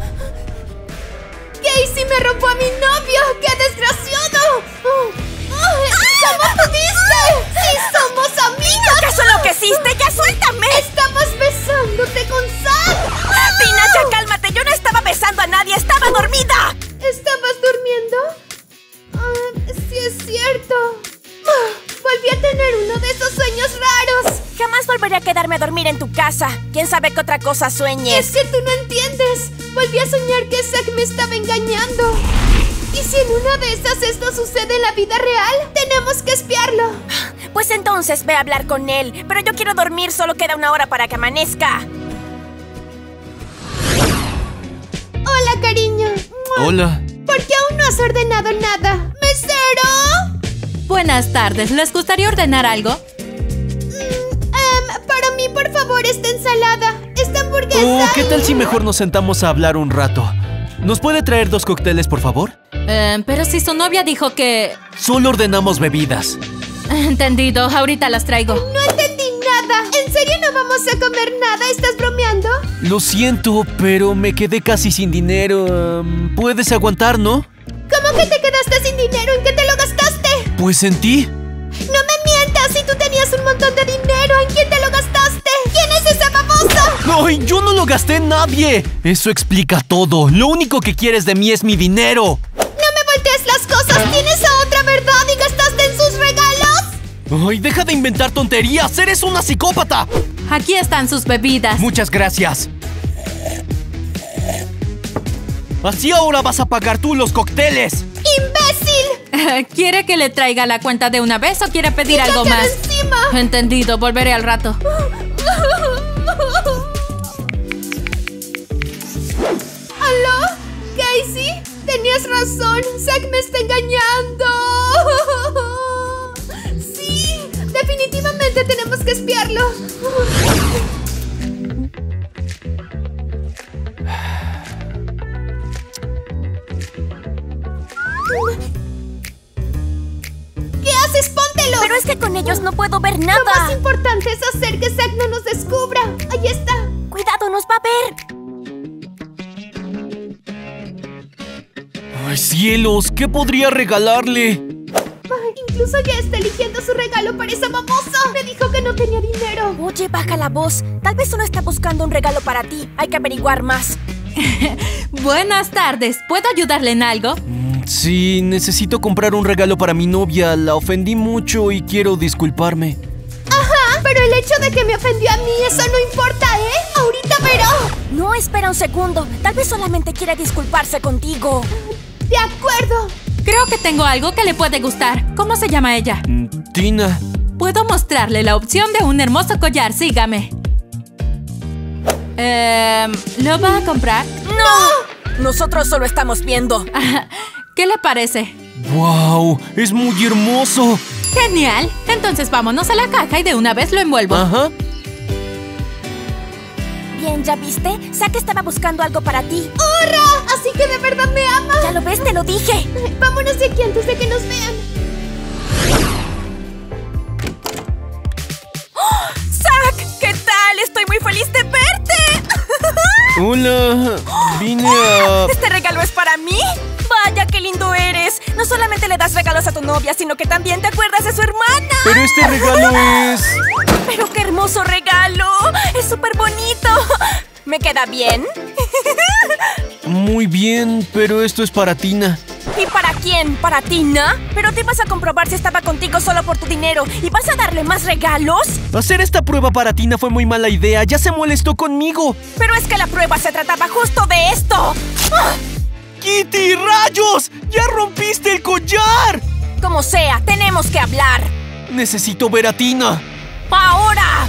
¡Casey me robó a mi novio! ¡Qué desgraciado! ¿Cómo pudiste? ¡Sí somos amigos! ¿Acaso lo que hiciste? ¡Ya suéltame! ¡Estamos besándote con Zack! Tina, ya cálmate. Yo no estaba besando a nadie. Estaba dormida. ¿Estabas durmiendo? Ah, sí es cierto. Ah, volví a tener uno de esos sueños raros. Jamás volveré a quedarme a dormir en tu casa. ¿Quién sabe qué otra cosa Es sueñes? que tú no entiendes. Volví a soñar que Zack me estaba engañando. ¿Y si en una de esas esto sucede en la vida real? Tenemos que espiarlo. Pues entonces ve a hablar con él. Pero yo quiero dormir. Solo queda una hora para que amanezca. Hola, cariño. Hola. ¿Por qué aún no has ordenado nada? ¡Mesero! Buenas tardes, ¿les gustaría ordenar algo? Em, para mí, por favor, esta ensalada. Esta hamburguesa. Oh, ¿qué tal y- si mejor nos sentamos a hablar un rato? ¿Nos puede traer dos cócteles, por favor? Eh, pero si su novia dijo que... Solo ordenamos bebidas. Entendido, ahorita las traigo. No entendí nada. ¿En serio no vamos a comer nada? ¿Estás bromeando? Lo siento, pero me quedé casi sin dinero. Um, ¿Puedes aguantar, no? ¿Cómo que te quedaste sin dinero? ¿En qué te lo gastaste? Pues en ti. ¡No me mientas! Si tú tenías un montón de dinero, ¿en quién te lo gastaste? ¿Quién es ese baboso? ¡Ay, yo no lo gasté en nadie! Eso explica todo. Lo único que quieres de mí es mi dinero. ¡No me voltees las cosas! ¿Tienes a otra verdad y gastaste en sus regalos? ¡Ay, deja de inventar tonterías! ¡Eres una psicópata! Aquí están sus bebidas. Muchas gracias. Así ahora vas a pagar tú los cócteles. ¡Imbécil! ¿Quiere que le traiga la cuenta de una vez o quiere pedir algo ¡Queda más? encima! Entendido, volveré al rato. ¿Aló? ¿Casey? Tenías razón. Zack me está engañando. Sí, definitivamente tenemos que espiarlo. ¿Qué haces? ¡Póntelo! Pero es que con ellos no puedo ver Lo más nada. importante es hacer que Zack no nos descubra. Ahí está. Cuidado, nos va a ver. ¡Ay, cielos! ¿Qué podría regalarle? Ay, incluso ya está eligiendo su regalo para esa babosa. Me dijo que no tenía dinero. Oye, baja la voz. Tal vez uno está buscando un regalo para ti. Hay que averiguar más. Buenas tardes, ¿puedo ayudarle en algo? Sí, necesito comprar un regalo para mi novia. La ofendí mucho y quiero disculparme. Ajá, pero el hecho de que me ofendió a mí, eso no importa, ¿eh? Ahorita veró. No, espera un segundo. Tal vez solamente quiera disculparse contigo. De acuerdo. Creo que tengo algo que le puede gustar. ¿Cómo se llama ella? Mm, Tina. puedo mostrarle la opción de un hermoso collar. Sígame. Eh, ¿Lo va a comprar? ¡No! Nosotros solo estamos viendo. ¿Qué le parece? ¡Wow! ¡Es muy hermoso! ¡Genial! Entonces vámonos a la caja y de una vez lo envuelvo. Ajá. Bien, ¿ya viste? Zack estaba buscando algo para ti. ¡Hurra! Así que de verdad me ama. Ya lo ves, te lo dije. Vámonos de aquí antes de que nos vean. ¡Oh! ¡Zack! ¿Qué tal? Estoy muy feliz de verte. Hola. Vine a... ¿Este regalo es para mí? ¡Vaya, qué lindo eres! No solamente le das regalos a tu novia, sino que también te acuerdas de su hermana. Pero este regalo es... ¡Pero qué hermoso regalo! ¡Es súper bonito! ¿Me queda bien? Muy bien, pero esto es para Tina. ¿Y para quién? ¿Para Tina? Pero te vas a comprobar si estaba contigo solo por tu dinero. ¿Y vas a darle más regalos? Hacer esta prueba para Tina fue muy mala idea. Ya se molestó conmigo. Pero es que la prueba se trataba justo de esto. ¡Ah! ¡Kitty, rayos! ¡Ya rompiste el collar! Como sea, tenemos que hablar. Necesito ver a Tina. ¡Ahora!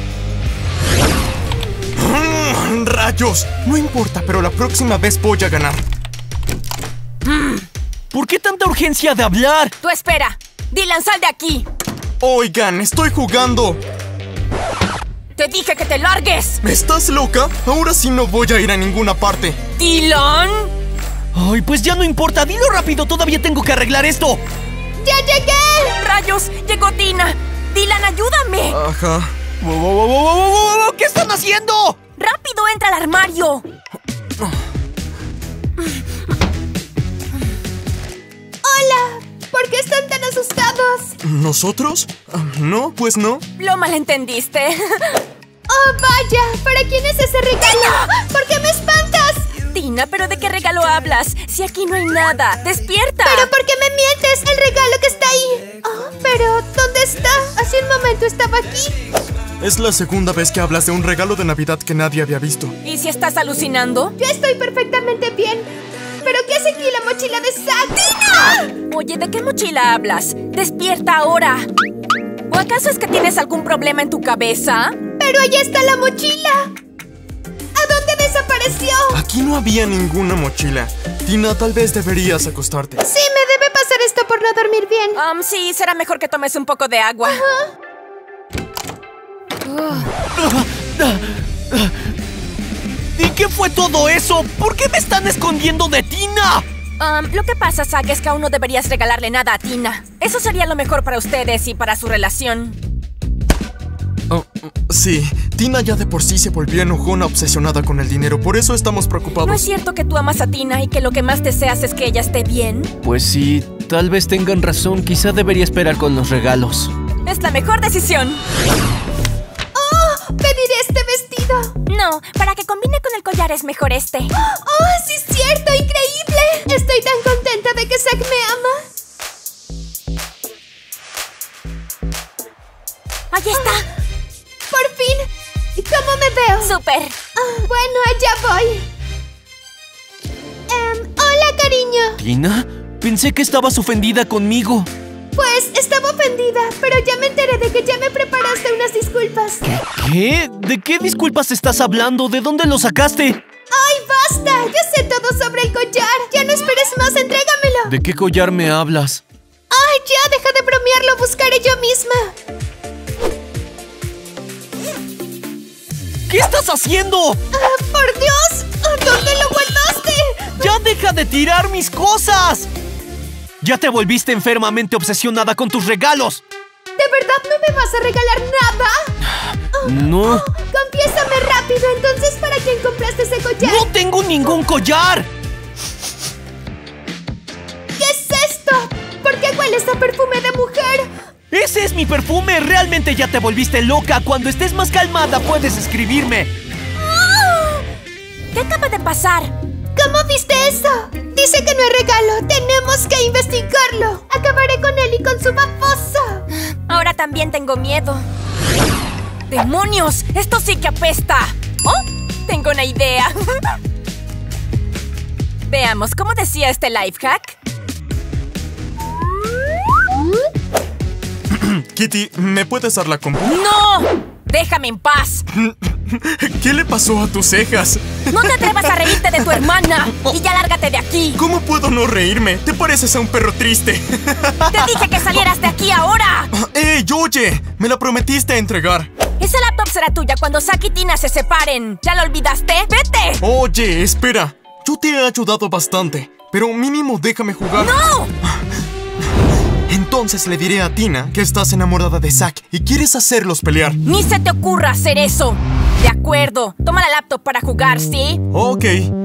Mm, ¡Rayos! No importa, pero la próxima vez voy a ganar. Mm. ¿Por qué tanta urgencia de hablar? Tú espera. Dylan, sal de aquí. Oigan, estoy jugando. Te dije que te largues. ¿Estás loca? Ahora sí no voy a ir a ninguna parte. ¿Dylan? Ay, pues ya no importa. Dilo rápido, todavía tengo que arreglar esto. ¡Ya llegué! ¡Rayos! ¡Llegó Tina! ¡Dylan, ayúdame! Ajá. Wow, wow, wow, wow, wow, wow, wow. ¿Qué están haciendo? ¡Rápido, entra al armario! ¡Hola! ¿Por qué están tan asustados? ¿Nosotros? No, pues no. Lo malentendiste. ¡Oh, vaya! ¿Para quién es ese regalo? ¿Por qué me espantas? Tina, ¿pero de qué regalo hablas? Si aquí no hay nada. ¡Despierta! ¿Pero por qué me mientes? El regalo que está ahí. Oh, pero ¿dónde está? Hace un momento estaba aquí. Es la segunda vez que hablas de un regalo de Navidad que nadie había visto. ¿Y si estás alucinando? Yo estoy perfectamente bien. ¿Pero qué hace aquí la mochila de Zack? ¡Tina! Oye, ¿de qué mochila hablas? ¡Despierta ahora! ¿O acaso es que tienes algún problema en tu cabeza? ¡Pero ahí está la mochila! ¿A dónde desapareció? Aquí no había ninguna mochila. Tina, tal vez deberías acostarte. Sí, me debe pasar esto por no dormir bien. Um, sí, será mejor que tomes un poco de agua. Ajá. ¿Y qué fue todo eso? ¿Por qué me están escondiendo de Tina? Um, lo que pasa, Zack, es que aún no deberías regalarle nada a Tina. Eso sería lo mejor para ustedes y para su relación. Oh, sí, Tina ya de por sí se volvió enojona, obsesionada con el dinero. Por eso estamos preocupados. ¿No es cierto que tú amas a Tina y que lo que más deseas es que ella esté bien? Pues sí, tal vez tengan razón. Quizá debería esperar con los regalos. Es la mejor decisión. ¡Oh! ¡Pediré este vestido! No, para que combine con el collar es mejor este. ¡Oh, sí es cierto! ¡Increíble! Estoy tan contenta de que Zack me ama. ¡Ahí está! ¡Por fin! ¿Cómo me veo? ¡Súper! Oh, bueno, allá voy. Um, hola, cariño. ¿Tina? Pensé que estabas ofendida conmigo. Pues estaba ofendida, pero ya me enteré de que ya me preparaste unas disculpas. ¿Qué? ¿De qué disculpas estás hablando? ¿De dónde lo sacaste? ¡Ay, basta! Yo sé todo sobre el collar. Ya no esperes más, entrégamelo. ¿De qué collar me hablas? ¡Ay, ya! Deja de bromearlo, buscaré yo misma. ¿Qué estás haciendo? Ah, ¡por Dios! ¿Dónde lo guardaste? ¡Ya deja de tirar mis cosas! Ya te volviste enfermamente obsesionada con tus regalos. ¿De verdad no me vas a regalar nada? No. Oh, confiésame rápido, entonces ¿para quién compraste ese collar? ¡No tengo ningún collar! ¿Qué es esto? ¿Por qué hueles a perfume de mujer? ¡Ese es mi perfume! ¡Realmente ya te volviste loca! Cuando estés más calmada puedes escribirme. ¡Oh! ¿Qué acaba de pasar? ¿Cómo viste eso? Dice que no es regalo. Tenemos que investigarlo. Acabaré con él y con su baboso. Ahora también tengo miedo. ¡Demonios! ¡Esto sí que apesta! ¡Oh! Tengo una idea. Veamos, ¿cómo decía este life hack? Kitty, ¿me puedes dar la compu? ¡No! ¡Déjame en paz! ¿Qué le pasó a tus cejas? ¡No te atrevas a reírte de tu hermana! ¡Y ya lárgate de aquí! ¿Cómo puedo no reírme? Te pareces a un perro triste. ¡Te dije que salieras de aquí ahora! ¡Ey, oye! Me la prometiste entregar. Esa laptop será tuya cuando Zack y Tina se separen. ¿Ya lo olvidaste? ¡Vete! Oye, espera. Yo te he ayudado bastante, pero mínimo déjame jugar. ¡No! Entonces le diré a Tina que estás enamorada de Zack y quieres hacerlos pelear. ¡Ni se te ocurra hacer eso! De acuerdo. Toma la laptop para jugar, ¿sí? Ok.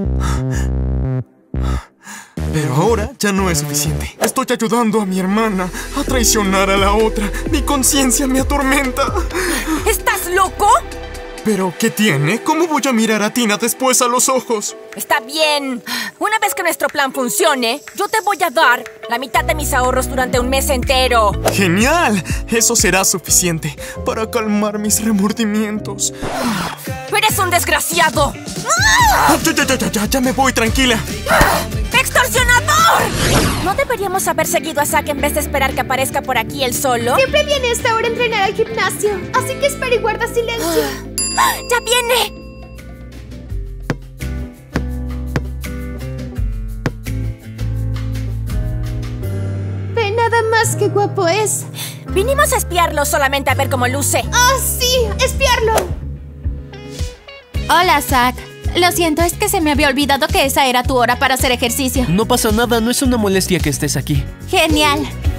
Pero ahora ya no es suficiente. Estoy ayudando a mi hermana a traicionar a la otra. Mi conciencia me atormenta. ¿Estás loco? ¿Pero qué tiene? ¿Cómo voy a mirar a Tina después a los ojos? Está bien. Una vez que nuestro plan funcione, yo te voy a dar la mitad de mis ahorros durante un mes entero. ¡Genial! Eso será suficiente para calmar mis remordimientos. ¡Eres un desgraciado! Ya, ya, ya, ya, ya, ya me voy, tranquila. ¡Extorsionador! ¿No deberíamos haber seguido a Zack en vez de esperar que aparezca por aquí él solo? Siempre viene a esta hora a entrenar al gimnasio, así que espera y guarda silencio. ¡Ya viene! Ve nada más que guapo es. Vinimos a espiarlo solamente a ver cómo luce. ¡Ah, sí! ¡Espiarlo! Hola, Zack. Lo siento, es que se me había olvidado que esa era tu hora para hacer ejercicio. No pasa nada, no es una molestia que estés aquí. Genial.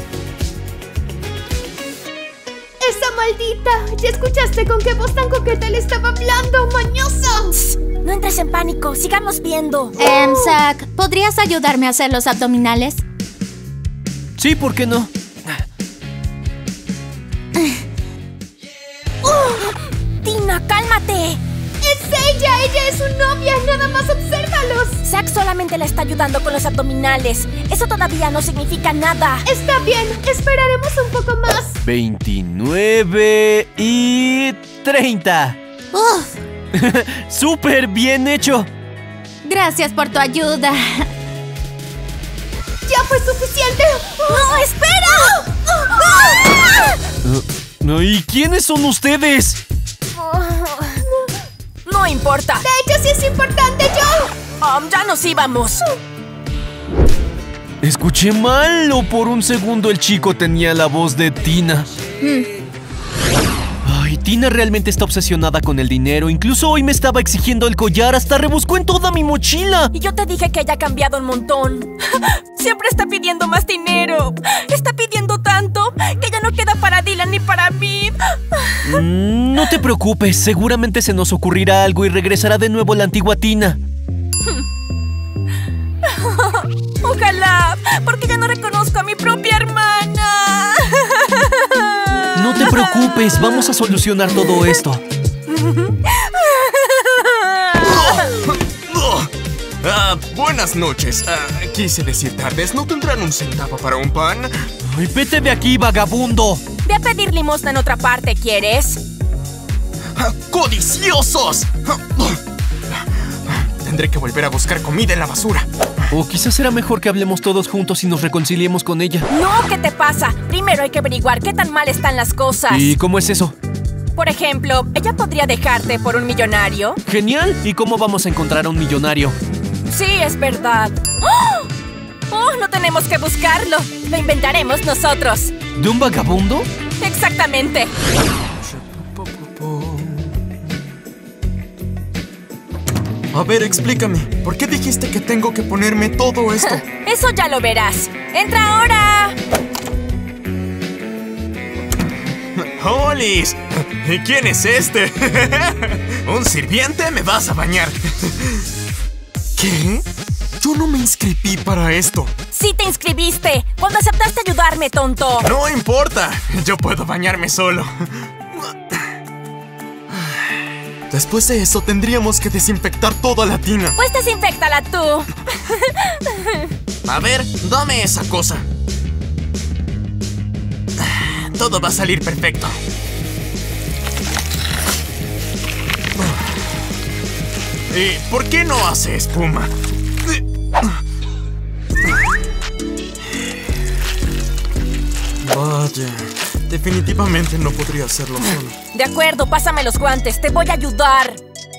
¡Esa maldita! ¿Ya escuchaste con qué voz tan coqueta le estaba hablando, mañosa? No entres en pánico, sigamos viendo. Em, Zack, ¿podrías ayudarme a hacer los abdominales? Sí, ¿por qué no? Uh, Tina, cálmate. ¡Es ella! ¡Ella es su novia! ¡Nada más obsérvalos! Zack solamente la está ayudando con los abdominales. Eso todavía no significa nada. Está bien, esperaremos un poco más. veintinueve y treinta. ¡Uf! ¡Súper bien hecho! Gracias por tu ayuda. ¡Ya fue suficiente! ¡No, espera! Uh, ¿Y quiénes son ustedes? No importa. De hecho, sí es importante, yo. Um, ya nos íbamos. ¿Escuché mal o por un segundo el chico tenía la voz de Tina? Mm. Ay, Tina realmente está obsesionada con el dinero. Incluso hoy me estaba exigiendo el collar. Hasta rebuscó en toda mi mochila. Y yo te dije que ella ha cambiado un montón. Siempre está pidiendo más dinero. Está pidiendo tanto que ya no queda para Dylan ni para mí. Mm, no te preocupes. Seguramente se nos ocurrirá algo y regresará de nuevo la antigua Tina. Ojalá, porque ya no reconozco a mi propia hermana. No te preocupes, vamos a solucionar todo esto. Ah, buenas noches. Ah, quise decir tardes. ¿No tendrán un centavo para un pan? Ay, vete de aquí, vagabundo. Ve a pedir limosna en otra parte, ¿quieres? Ah, ¡codiciosos! Ah, tendré que volver a buscar comida en la basura. O quizás será mejor que hablemos todos juntos y nos reconciliemos con ella. No, ¿qué te pasa? Primero hay que averiguar qué tan mal están las cosas. ¿Y cómo es eso? Por ejemplo, ¿ella podría dejarte por un millonario? Genial. ¿Y cómo vamos a encontrar a un millonario? Sí, es verdad. ¡Oh! ¡Oh! No tenemos que buscarlo. Lo inventaremos nosotros. ¿De un vagabundo? Exactamente. A ver, explícame. ¿Por qué dijiste que tengo que ponerme todo esto? Eso ya lo verás. ¡Entra ahora! ¡Holis! ¿Y quién es este? ¿Un sirviente? ¿Me vas a bañar? ¿Qué? Yo no me inscribí para esto. ¡Sí te inscribiste! ¡Cuando aceptaste ayudarme, tonto! No importa. Yo puedo bañarme solo. Después de eso, tendríamos que desinfectar toda la tina. Pues desinféctala tú. A ver, dame esa cosa. Todo va a salir perfecto. ¿Y por qué no hace espuma? Vaya. definitivamente no podría hacerlo solo. De acuerdo, pásame los guantes, te voy a ayudar.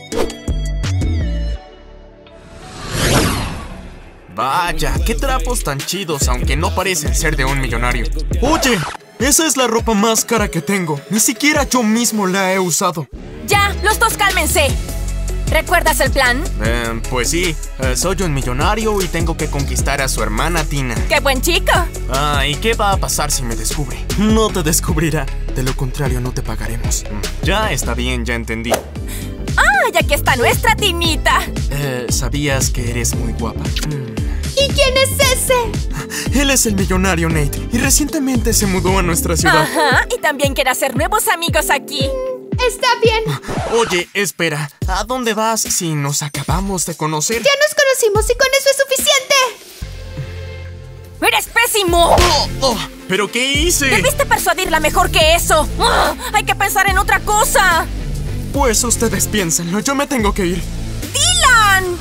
Vaya, qué trapos tan chidos, aunque no parecen ser de un millonario. Oye, esa es la ropa más cara que tengo. Ni siquiera yo mismo la he usado. Ya, los dos cálmense. ¿Recuerdas el plan? Eh, pues sí, eh, soy un millonario y tengo que conquistar a su hermana Tina. ¡Qué buen chico! Ah, ¿y qué va a pasar si me descubre? No te descubrirá, de lo contrario no te pagaremos. Ya está bien, ya entendí. ¡Ah, y aquí está nuestra Tinita! Eh, ¿sabías que eres muy guapa? Mm. ¿Y quién es ese? Él es el millonario Nate y recientemente se mudó a nuestra ciudad. Ajá, y también quiere hacer nuevos amigos aquí. Está bien. Oye, espera, ¿a dónde vas si nos acabamos de conocer? Ya nos conocimos y con eso es suficiente. ¡Eres pésimo! Oh, oh, ¿pero qué hice? Debiste persuadirla mejor que eso. ¡Oh! Hay que pensar en otra cosa. Pues ustedes piénsenlo, yo me tengo que ir. ¡Dylan!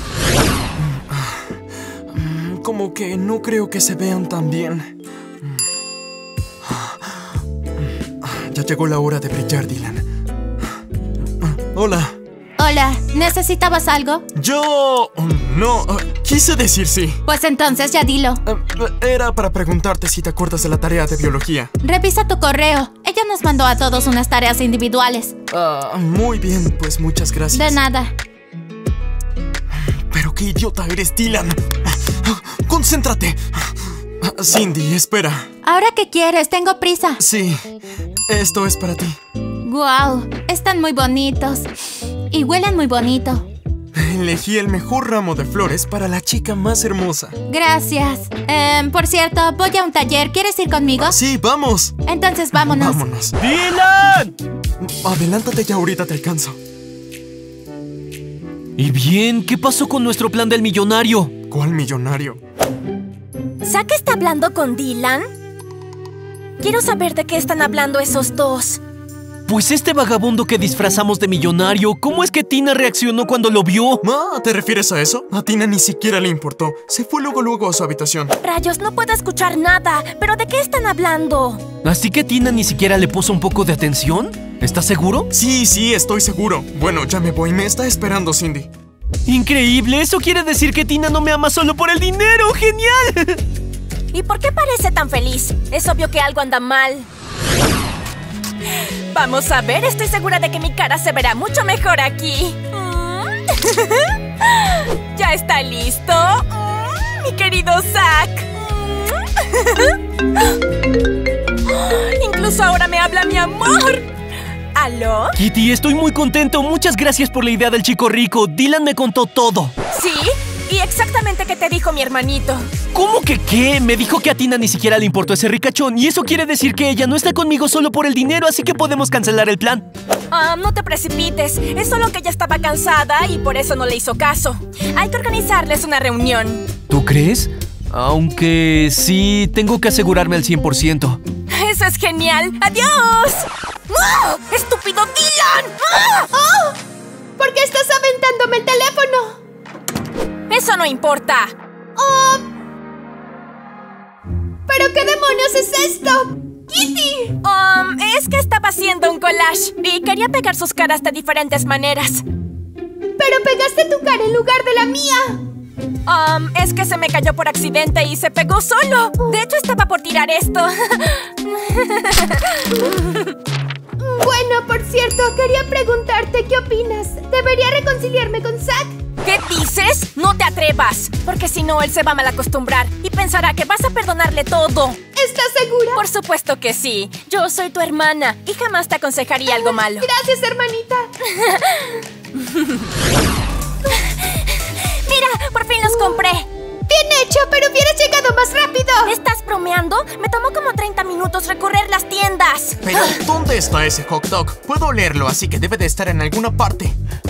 Como que no creo que se vean tan bien. Ya llegó la hora de brillar, Dylan. Hola. Hola, ¿necesitabas algo? Yo... no, uh, quise decir sí. Pues entonces ya dilo. Uh, era para preguntarte si te acuerdas de la tarea de biología. Revisa tu correo. Ella nos mandó a todos unas tareas individuales. Ah, uh, muy bien, pues muchas gracias. De nada. Pero qué idiota eres, Dylan. ¡Concéntrate! Cindy, espera. ¿Ahora qué quieres? Tengo prisa. Sí, esto es para ti. Guau, están muy bonitos. Y huelen muy bonito. Elegí el mejor ramo de flores para la chica más hermosa. Gracias. Eh, por cierto, voy a un taller. ¿Quieres ir conmigo? Sí, vamos. Entonces vámonos. Vámonos. ¡Dylan! Adelántate, ya ahorita te alcanzo. Y bien, ¿qué pasó con nuestro plan del millonario? ¿Cuál millonario? ¿Zack está hablando con Dylan? Quiero saber de qué están hablando esos dos. Pues este vagabundo que disfrazamos de millonario, ¿cómo es que Tina reaccionó cuando lo vio? Ah, ¿te refieres a eso? A Tina ni siquiera le importó. Se fue luego luego a su habitación. Rayos, no puedo escuchar nada. ¿Pero de qué están hablando? ¿Así que Tina ni siquiera le puso un poco de atención? ¿Estás seguro? Sí, sí, estoy seguro. Bueno, ya me voy. Me está esperando Cindy. ¡Increíble! Eso quiere decir que Tina no me ama solo por el dinero. ¡Genial! ¿Y por qué parece tan feliz? Es obvio que algo anda mal. Vamos a ver, estoy segura de que mi cara se verá mucho mejor aquí. ¿Ya está listo? Mi querido Zack. Incluso ahora me habla mi amor. ¿Aló? Kitty, estoy muy contento. Muchas gracias por la idea del chico rico. Dylan me contó todo. ¿Sí? ¿Y exactamente qué te dijo mi hermanito? ¿Cómo que qué? Me dijo que a Tina ni siquiera le importó ese ricachón. Y eso quiere decir que ella no está conmigo solo por el dinero, así que podemos cancelar el plan. Ah, no te precipites. Es solo que ella estaba cansada y por eso no le hizo caso. Hay que organizarles una reunión. ¿Tú crees? Aunque sí, tengo que asegurarme al cien por ciento. ¡Eso es genial! ¡Adiós! ¡Oh! ¡Estúpido Dylan! ¡Oh! ¡Oh! ¿Por qué estás aventándome el teléfono? Eso no importa. ¡Oh! ¿Pero qué demonios es esto? ¡Kitty! Um, es que estaba haciendo un collage y quería pegar sus caras de diferentes maneras. ¡Pero pegaste tu cara en lugar de la mía! Um, es que se me cayó por accidente y se pegó solo. De hecho, estaba por tirar esto. Bueno, por cierto, quería preguntarte qué opinas. ¿Debería reconciliarme con Zack? ¿Qué dices? No te atrevas, porque si no, él se va a mal acostumbrar y pensará que vas a perdonarle todo. ¿Estás segura? Por supuesto que sí. Yo soy tu hermana y jamás te aconsejaría algo malo. Gracias, hermanita. Mira, por fin los compré. Bien hecho, pero hubieras llegado más rápido. ¿Estás bromeando? Me tomó como treinta minutos recorrer las tiendas. Pero, ¿dónde está ese hot dog? Puedo olerlo, así que debe de estar en alguna parte.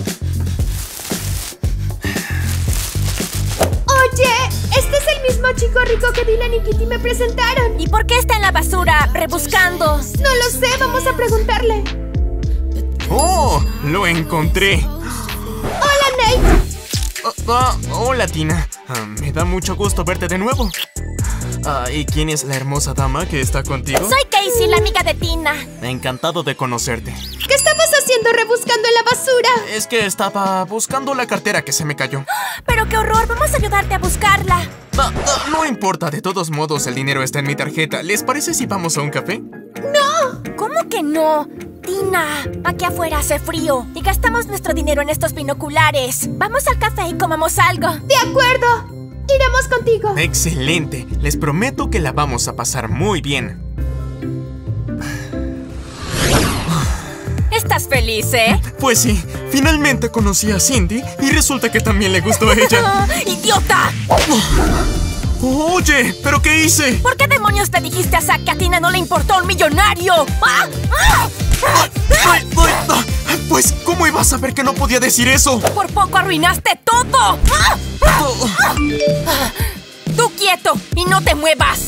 Oye, este es el mismo chico rico que Dylan y Kitty me presentaron. ¿Y por qué está en la basura, rebuscando? No lo sé, vamos a preguntarle. ¡Oh! ¡Lo encontré! ¡Hola, Nate! Uh, uh, hola, Tina. Uh, me da mucho gusto verte de nuevo. Uh, ¿Y quién es la hermosa dama que está contigo? Soy Casey. Daisy, la amiga de Tina. Encantado de conocerte. ¿Qué estabas haciendo rebuscando en la basura? Es que estaba buscando la cartera que se me cayó. ¡Pero qué horror! Vamos a ayudarte a buscarla. No, no, no importa, de todos modos el dinero está en mi tarjeta. ¿Les parece si vamos a un café? ¡No! ¿Cómo que no? Tina, aquí afuera hace frío y gastamos nuestro dinero en estos binoculares. Vamos al café y comamos algo. De acuerdo. Iremos contigo. Excelente. Les prometo que la vamos a pasar muy bien. ¿Estás feliz, eh? Pues sí, finalmente conocí a Cindy y resulta que también le gustó a ella. ¡Idiota! Oye, ¿pero qué hice? ¿Por qué demonios te dijiste a Zack que a Tina no le importó un millonario? ¡Ah! ¡Ah! Ay, ay, ay, pues, ¿cómo ibas a saber que no podía decir eso? ¡Por poco arruinaste todo! ¡Ah! ¡Ah! ¡Ah! ¡Tú quieto y no te muevas!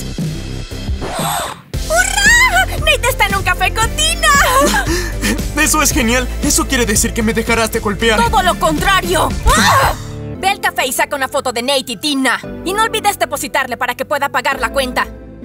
¡Hurra! ¡Nate está en un café con Tina! Eso es genial. Eso quiere decir que me dejarás de golpear. ¡Todo lo contrario! ¡Ah! Ve al café y saca una foto de Nate y Tina. Y no olvides depositarle para que pueda pagar la cuenta.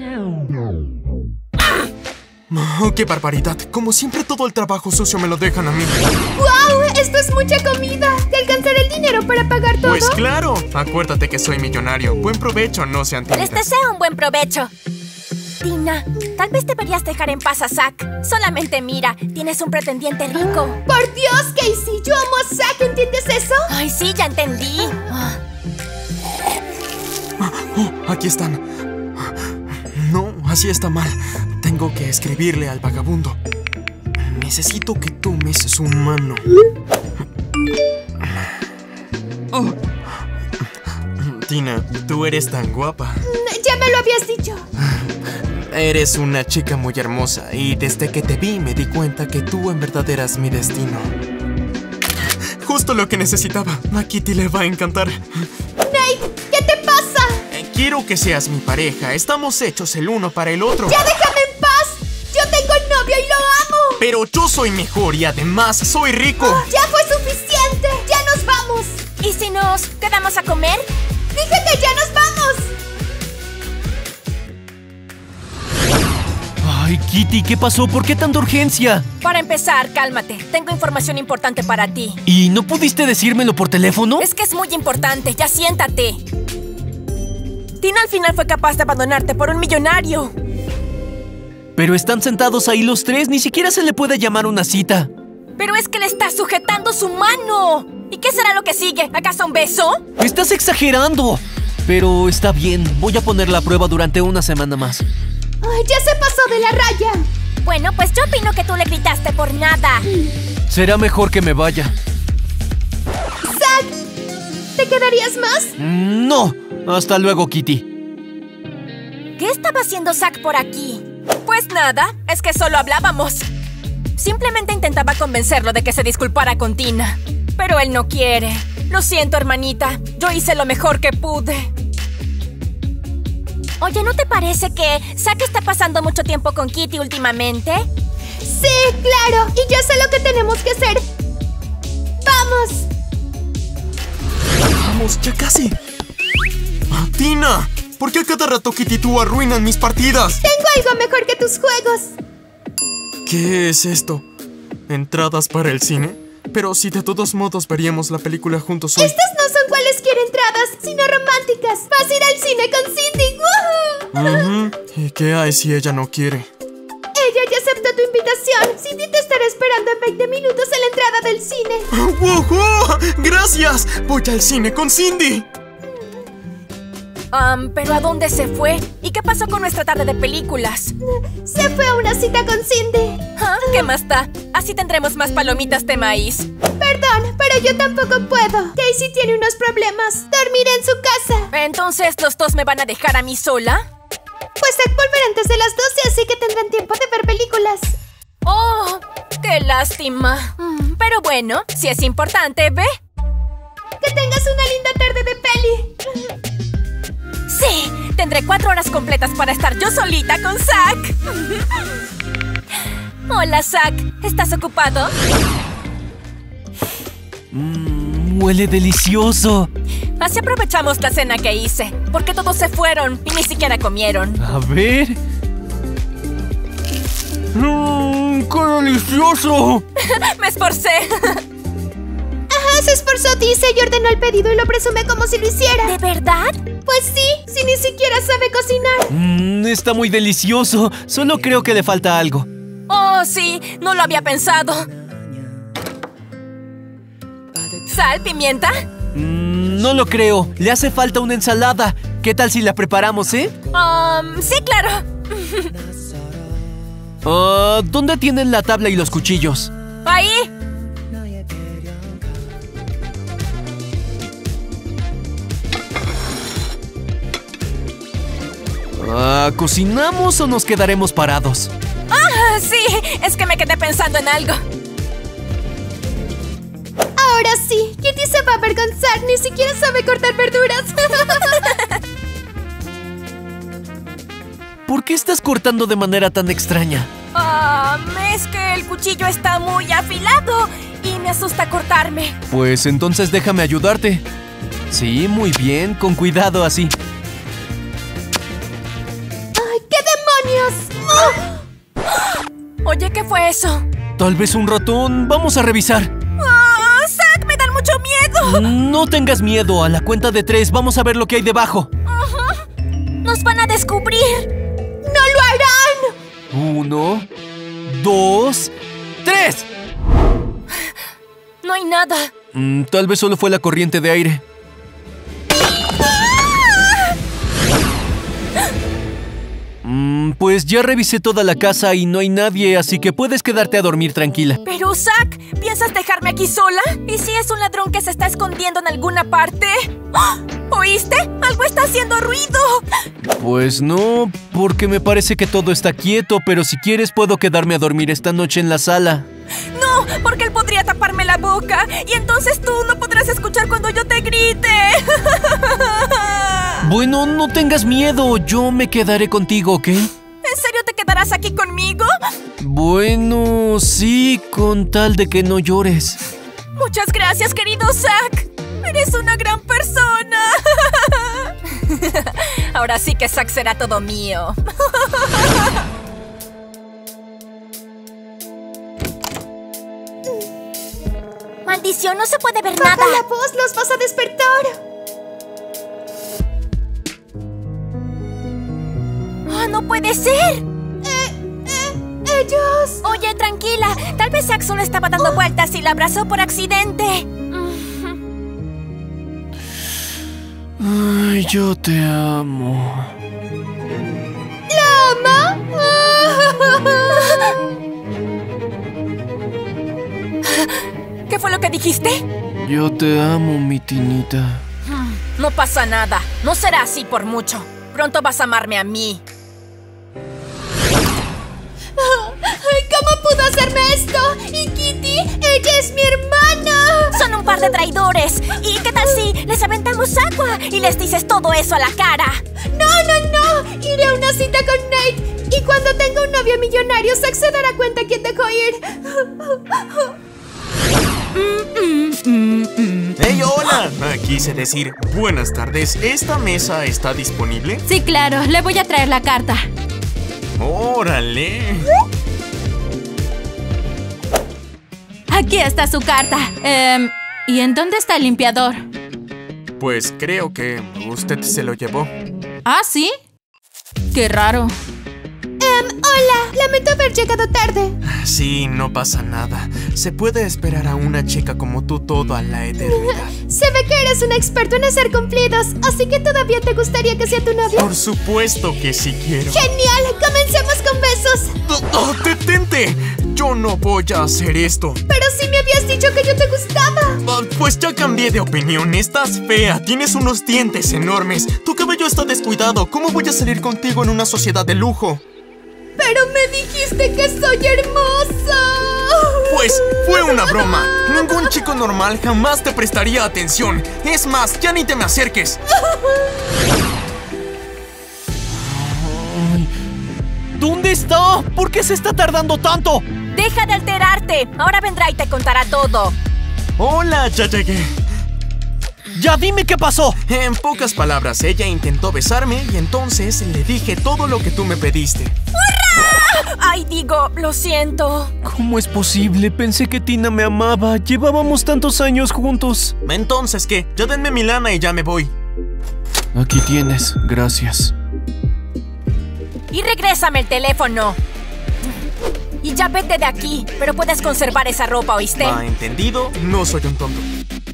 Oh, ¡qué barbaridad! Como siempre, todo el trabajo sucio me lo dejan a mí. ¡Guau! ¡Esto es mucha comida! ¿Te alcanzará el dinero para pagar todo? Pues claro. Acuérdate que soy millonario. Buen provecho, no sean tímidas. Les deseo un buen provecho. Tina, tal vez deberías dejar en paz a Zack. Solamente mira, tienes un pretendiente rico. ¡Por Dios, Casey! ¡Yo amo a Zack! ¿Entiendes eso? Ay, sí, ya entendí. Oh, aquí están. No, así está mal. Tengo que escribirle al vagabundo. Necesito que tomes su mano. Oh. Tina, tú eres tan guapa. Ya me lo habías dicho. Eres una chica muy hermosa y desde que te vi me di cuenta que tú en verdad eras mi destino. Justo lo que necesitaba. A Kitty le va a encantar. Nate, ¿qué te pasa? Eh, quiero que seas mi pareja. Estamos hechos el uno para el otro. ¡Ya déjame en paz! ¡Yo tengo novio y lo amo! Pero yo soy mejor y además soy rico. Oh, ¡ya fue suficiente! ¡Ya nos vamos! ¿Y si nos quedamos a comer? ¡Dije que ya nos vamos! Ay, Kitty, ¿qué pasó? ¿Por qué tanta urgencia? Para empezar, cálmate. Tengo información importante para ti. ¿Y no pudiste decírmelo por teléfono? Es que es muy importante. Ya siéntate. Tina al final fue capaz de abandonarte por un millonario. Pero están sentados ahí los tres. Ni siquiera se le puede llamar una cita. Pero es que le está sujetando su mano. ¿Y qué será lo que sigue? ¿Acaso un beso? ¡Estás exagerando! Pero está bien. Voy a ponerla a prueba durante una semana más. Ay, ¡ya se pasó de la raya! Bueno, pues yo opino que tú le gritaste por nada. Será mejor que me vaya. ¡Zack! ¿Te quedarías más? No. Hasta luego, Kitty. ¿Qué estaba haciendo Zack por aquí? Pues nada, es que solo hablábamos. Simplemente intentaba convencerlo de que se disculpara con Tina. Pero él no quiere. Lo siento, hermanita. Yo hice lo mejor que pude. Oye, ¿no te parece que Zack está pasando mucho tiempo con Kitty últimamente? Sí, claro. Y yo sé lo que tenemos que hacer. ¡Vamos! Vamos, ya casi. Ah, Tina, ¿por qué cada rato Kitty y tú arruinan mis partidas? Tengo algo mejor que tus juegos. ¿Qué es esto? ¿Entradas para el cine? Pero si de todos modos veríamos la película juntos hoy. Estas no son cualesquiera entradas, sino románticas. Vas a ir al cine con Cindy. ¡Woohoo! Uh-huh. ¿Y qué hay si ella no quiere? Ella ya aceptó tu invitación. Cindy te estará esperando en veinte minutos en la entrada del cine. ¡Woohoo! ¡Gracias! Voy al cine con Cindy. Um, ¿Pero a dónde se fue? ¿Y qué pasó con nuestra tarde de películas? Se fue a una cita con Cindy. ¿Ah? ¿Qué más da? Así tendremos más palomitas de maíz. Perdón, pero yo tampoco puedo. Casey tiene unos problemas. Dormiré en su casa. ¿Entonces los dos me van a dejar a mí sola? Pues Zack volverá antes de las doce, así que tendrán tiempo de ver películas. ¡Oh! ¡Qué lástima! Pero bueno, si es importante, ve. Que tengas una linda tarde de peli. ¡Sí! Tendré cuatro horas completas para estar yo solita con Zack. Hola, Zack. ¿Estás ocupado? Mmm, huele delicioso. Así aprovechamos la cena que hice, porque todos se fueron y ni siquiera comieron. A ver. ¡Qué delicioso! Me esforcé. Ajá, se esforzó, dice, y ordenó el pedido y lo presume como si lo hiciera. ¿De verdad? Pues sí, si ni siquiera sabe cocinar. Mmm, está muy delicioso. Solo creo que le falta algo. Oh, sí, no lo había pensado. ¿Sal, pimienta? Mm, no lo creo. Le hace falta una ensalada. ¿Qué tal si la preparamos, eh? Um, sí, claro. Uh, ¿Dónde tienen la tabla y los cuchillos? Ahí. Uh, ¿Cocinamos o nos quedaremos parados? Ah, sí, es que me quedé pensando en algo. Ahora sí, Kitty se va a avergonzar, ni siquiera sabe cortar verduras. ¿Por qué estás cortando de manera tan extraña? Ah, es que el cuchillo está muy afilado y me asusta cortarme. Pues entonces déjame ayudarte. Sí, muy bien, con cuidado así. ¡Ay, qué demonios! ¡Oh! Oye, ¿qué fue eso? Tal vez un ratón. Vamos a revisar. ¡Oh, Zack! ¡Me dan mucho miedo! No tengas miedo. A la cuenta de tres vamos a ver lo que hay debajo. Uh-huh. ¡Nos van a descubrir! ¡No lo harán! Uno, dos, tres. No hay nada. Mm, tal vez solo fue la corriente de aire. Mm, pues ya revisé toda la casa y no hay nadie, así que puedes quedarte a dormir tranquila. Pero, Zack, ¿piensas dejarme aquí sola? ¿Y si es un ladrón que se está escondiendo en alguna parte? ¡Oh! ¿Oíste? ¡Algo está haciendo ruido! Pues no, porque me parece que todo está quieto, pero si quieres puedo quedarme a dormir esta noche en la sala. No, porque él podría taparme la boca y entonces tú no podrás escuchar cuando yo te grite. Bueno, no tengas miedo, yo me quedaré contigo, ¿ok? ¿En serio te quedarás aquí conmigo? Bueno, sí, con tal de que no llores. Muchas gracias, querido Zack. Eres una gran persona. Ahora sí que Zack será todo mío. Maldición, no se puede ver Baja nada. la voz, los vas a despertar. ¡Oh, no puede ser! Eh, eh, ellos... Oye, tranquila. Tal vez Zack solo estaba dando oh. vueltas y la abrazó por accidente. Ay, yo te amo. ¿La ama? ¿Qué fue lo que dijiste? Yo te amo, mi Tinita. No pasa nada. No será así por mucho. Pronto vas a amarme a mí. ¿Cómo pudo hacerme esto? ¿Y Kitty? ¡Ella es mi hermana! Son un par de traidores. ¿Y qué tal si les aventamos agua y les dices todo eso a la cara? ¡No, no, no! Iré a una cita con Nate. Y cuando tenga un novio millonario, Zack se dará cuenta quién dejó ir. ¡Hey, hola! Quise decir, buenas tardes. ¿Esta mesa está disponible? Sí, claro. Le voy a traer la carta. ¡Órale! Aquí está su carta. Eh, ¿Y en dónde está el limpiador? Pues creo que usted se lo llevó. ¿Ah, sí? Qué raro. Um, hola, lamento haber llegado tarde. Sí, no pasa nada. Se puede esperar a una chica como tú toda la eternidad. Se ve que eres un experto en hacer cumplidos, así que todavía te gustaría que sea tu novio. Por supuesto que sí quiero. ¡Genial! ¡Comencemos con besos! ¡Oh, oh, detente! Yo no voy a hacer esto. Pero sí me habías dicho que yo te gustaba. Oh, pues ya cambié de opinión. Estás fea, tienes unos dientes enormes. Tu cabello está descuidado. ¿Cómo voy a salir contigo en una sociedad de lujo? Pero me dijiste que soy hermosa. Pues fue una broma. Ningún chico normal jamás te prestaría atención. Es más, ya ni te me acerques. ¿Dónde está? ¿Por qué se está tardando tanto? ¡Deja de alterarte! Ahora vendrá y te contará todo. Hola, ya llegué. ¡Ya dime qué pasó! En pocas palabras, ella intentó besarme y entonces le dije todo lo que tú me pediste. ¡Hurra! ¡Ay, digo! contigo, lo siento. ¿Cómo es posible? Pensé que Tina me amaba. Llevábamos tantos años juntos. Entonces, ¿qué? Ya denme mi lana y ya me voy. Aquí tienes, gracias. Y regrésame el teléfono. Y ya vete de aquí, pero puedes conservar esa ropa, ¿oíste? ¿Ha entendido? No soy un tonto.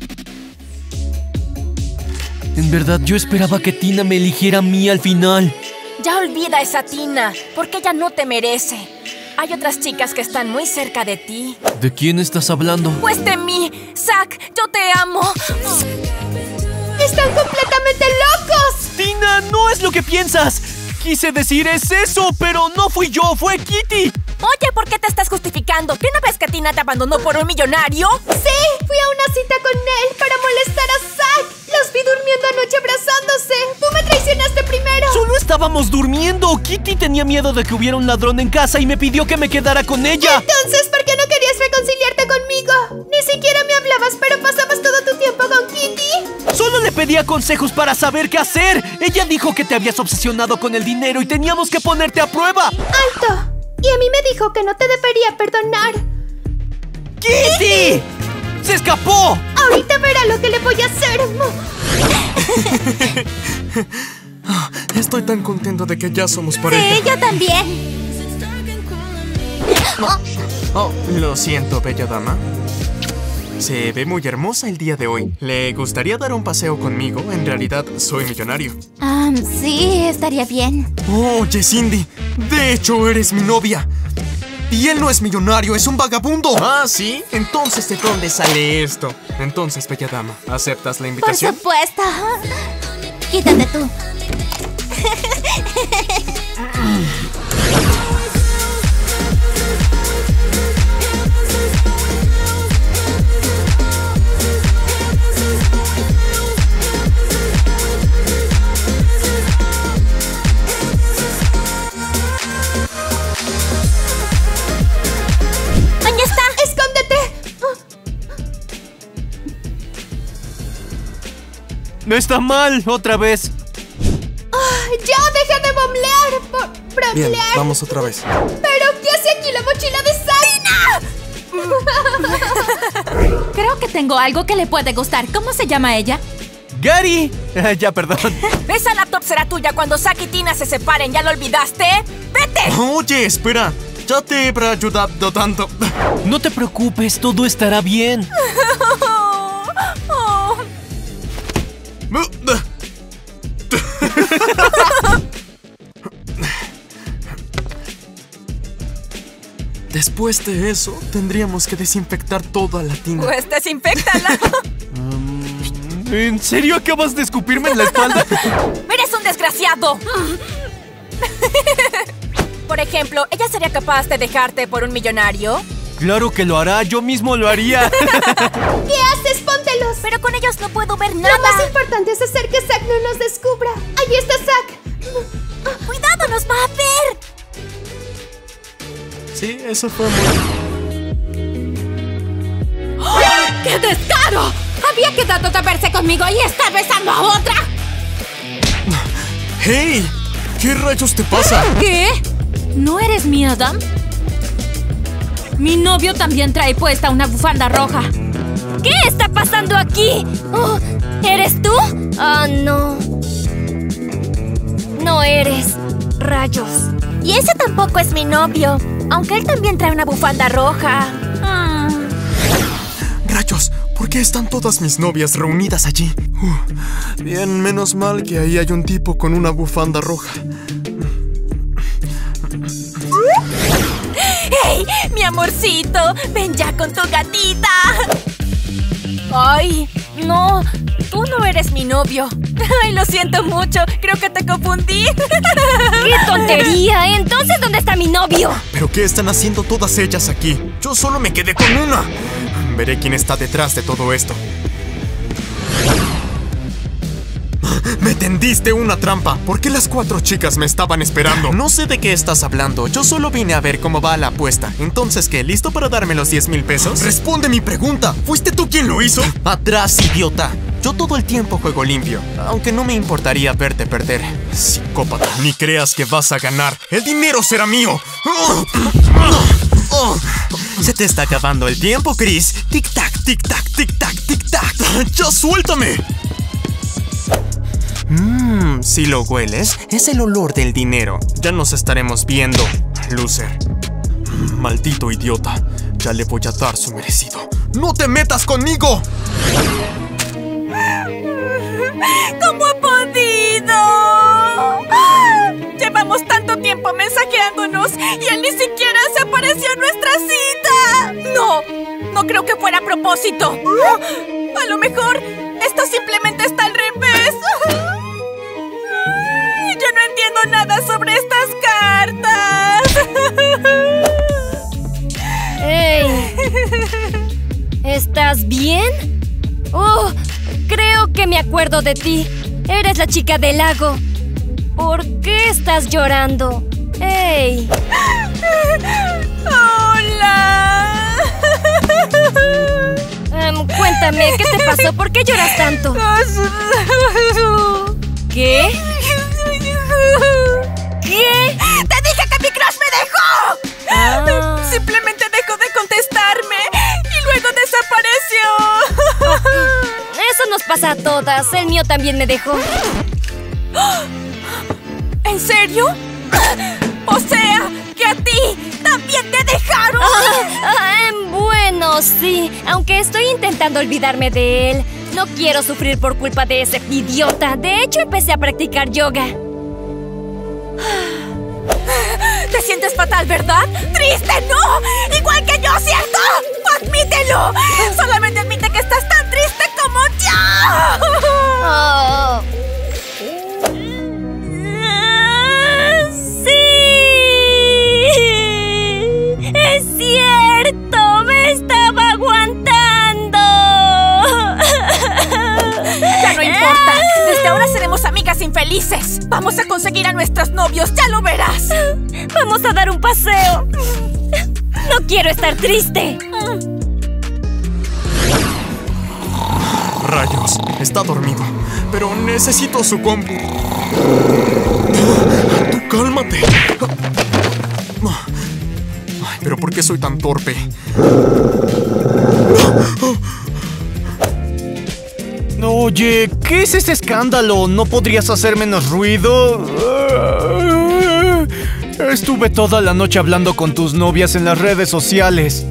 En verdad, yo esperaba que Tina me eligiera a mí al final. Ya olvida a esa Tina, porque ella no te merece. Hay otras chicas que están muy cerca de ti. ¿De quién estás hablando? Pues de mí, Zack, yo te amo. ¡Están completamente locos! ¡Tina, no es lo que piensas! Quise decir es eso, pero no fui yo, fue Kitty. Oye, ¿por qué te estás justificando? ¿Qué no ves que Tina te abandonó por un millonario? Sí, fui a una cita con él para molestar a Zack. Los vi durmiendo anoche abrazándose. Tú me traicionaste primero. Solo estábamos durmiendo. Kitty tenía miedo de que hubiera un ladrón en casa y me pidió que me quedara con ella. Entonces, ¿por qué no querías reconciliarte conmigo? Ni siquiera me hablabas, pero pasabas todo tu tiempo con Kitty. Solo le pedía consejos para saber qué hacer. Ella dijo que te habías obsesionado con el dinero y teníamos que ponerte a prueba. ¡Alto! Y a mí me dijo que no te debería perdonar. ¡Kitty! ¡Se escapó! Ahorita verá lo que le voy a hacer. Estoy tan contento de que ya somos pareja. Sí, yo también. Oh, lo siento, bella dama. Se ve muy hermosa el día de hoy. ¿Le gustaría dar un paseo conmigo? En realidad, soy millonario. Um, sí, estaría bien. Oye, Cindy, de hecho eres mi novia. Y él no es millonario, es un vagabundo. Ah, ¿sí? Entonces, ¿de dónde sale esto? Entonces, bella dama, ¿aceptas la invitación? Por supuesto. Quítate tú. No está mal, otra vez. Oh, ¡ya deja de bombear! Por Bien, vamos otra vez. ¿Pero qué hace aquí la mochila de Zaina? Creo que tengo algo que le puede gustar. ¿Cómo se llama ella? ¡Gary! Ya, perdón. Esa laptop será tuya cuando Zack y Tina se separen. ¿Ya lo olvidaste? ¡Vete! Oye, espera. Ya te he ayudado tanto. No te preocupes, todo estará bien. Oh. Después de eso, tendríamos que desinfectar toda la tina. Pues desinféctala. um, ¿En serio acabas de escupirme en la espalda? ¡Eres un desgraciado! Por ejemplo, ¿ella sería capaz de dejarte por un millonario? Claro que lo hará, yo mismo lo haría. ¿Qué haces? Póntelos. Pero con ellos no puedo ver nada. Lo más importante es hacer que Zack no nos descubra. Ahí está Zack. ¡Cuidado, nos va a ver! Sí, eso fue muy... ¡Oh! ¡Qué descaro! Había quedado de verse conmigo y está besando a otra. ¡Hey! ¿Qué rayos te pasa? ¿Qué? ¿No eres mi Adam? Mi novio también trae puesta una bufanda roja. ¿Qué está pasando aquí? Oh, ¿eres tú? Ah, no. No eres. Rayos. Y ese tampoco es mi novio, aunque él también trae una bufanda roja. Ah. Rayos, ¿por qué están todas mis novias reunidas allí? Uh, bien, menos mal que ahí hay un tipo con una bufanda roja. ¡Hey, mi amorcito! ¡Ven ya con tu gatita! ¡Ay, no! Tú no eres mi novio. ¡Ay, lo siento mucho! Creo que te confundí. ¡Qué tontería! Entonces, ¿dónde está mi novio? ¿Pero qué están haciendo todas ellas aquí? Yo solo me quedé con una. Veré quién está detrás de todo esto. Me tendiste una trampa. ¿Por qué las cuatro chicas me estaban esperando? No sé de qué estás hablando. Yo solo vine a ver cómo va la apuesta. Entonces, ¿qué? ¿Listo para darme los diez mil pesos? Responde mi pregunta. ¿Fuiste tú quien lo hizo? Atrás, idiota. Yo todo el tiempo juego limpio, aunque no me importaría verte perder. Psicópata, ni creas que vas a ganar. ¡El dinero será mío! ¡Oh! ¡Oh! Se te está acabando el tiempo, Chris. Tic-tac, tic-tac, tic-tac, tic-tac. ¡Ya suéltame! Mmm, si lo hueles, es el olor del dinero. Ya nos estaremos viendo, loser. Maldito idiota. Ya le voy a dar su merecido. ¡No te metas conmigo! ¿Cómo ha podido? Llevamos tanto tiempo mensajeándonos y él ni siquiera se apareció en nuestra cita. No, no creo que fuera a propósito. A lo mejor esto simplemente está al revés. Yo no entiendo nada sobre estas cartas. ¡Hey! ¿Estás bien? ¡Oh! Creo que me acuerdo de ti. Eres la chica del lago. ¿Por qué estás llorando? ¡Ey! ¡Hola! Um, cuéntame, ¿qué te pasó? ¿Por qué lloras tanto? ¿Qué? ¿Qué? ¡Te dije que mi crush me dejó! Ah. Simplemente dejó de contestarme y luego desapareció. Eso nos pasa a todas. El mío también me dejó. ¿En serio? O sea, que a ti también te dejaron. Ah, ah, bueno, sí. Aunque estoy intentando olvidarme de él. No quiero sufrir por culpa de ese idiota. De hecho, empecé a practicar yoga. ¿Te sientes fatal, verdad? ¡Triste, no! ¡Igual que yo, ¿cierto? ¡Admítelo! Solamente admite que estás tan triste como yo. Oh. ¡Sí! ¡Es cierto! ¡Me estaba aguantando! Ya no importa. Desde ahora seremos amigas infelices. Vamos a conseguir a nuestros novios, ya lo verás. Vamos a dar un paseo. No quiero estar triste. Rayos, está dormido. Pero necesito su compu. Tú cálmate. Ay, pero ¿por qué soy tan torpe? Oye, ¿qué es ese escándalo? ¿No podrías hacer menos ruido? Estuve toda la noche hablando con tus novias en las redes sociales.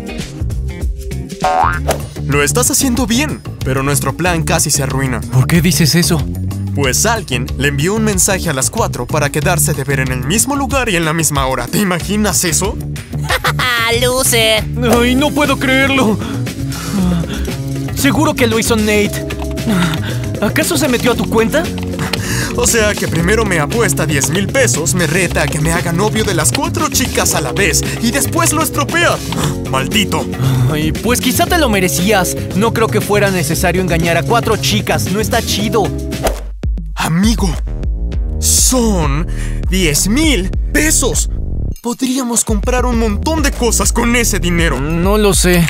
Lo estás haciendo bien, pero nuestro plan casi se arruina. ¿Por qué dices eso? Pues alguien le envió un mensaje a las cuatro para quedarse de ver en el mismo lugar y en la misma hora. ¿Te imaginas eso? ¡Loser! Ay, no puedo creerlo. Seguro que lo hizo Nate. ¿Acaso se metió a tu cuenta? O sea que primero me apuesta diez mil pesos, me reta a que me haga novio de las cuatro chicas a la vez y después lo estropea. ¡Maldito! Ay, pues quizá te lo merecías. No creo que fuera necesario engañar a cuatro chicas. No está chido. Amigo, son diez mil pesos. Podríamos comprar un montón de cosas con ese dinero. No lo sé.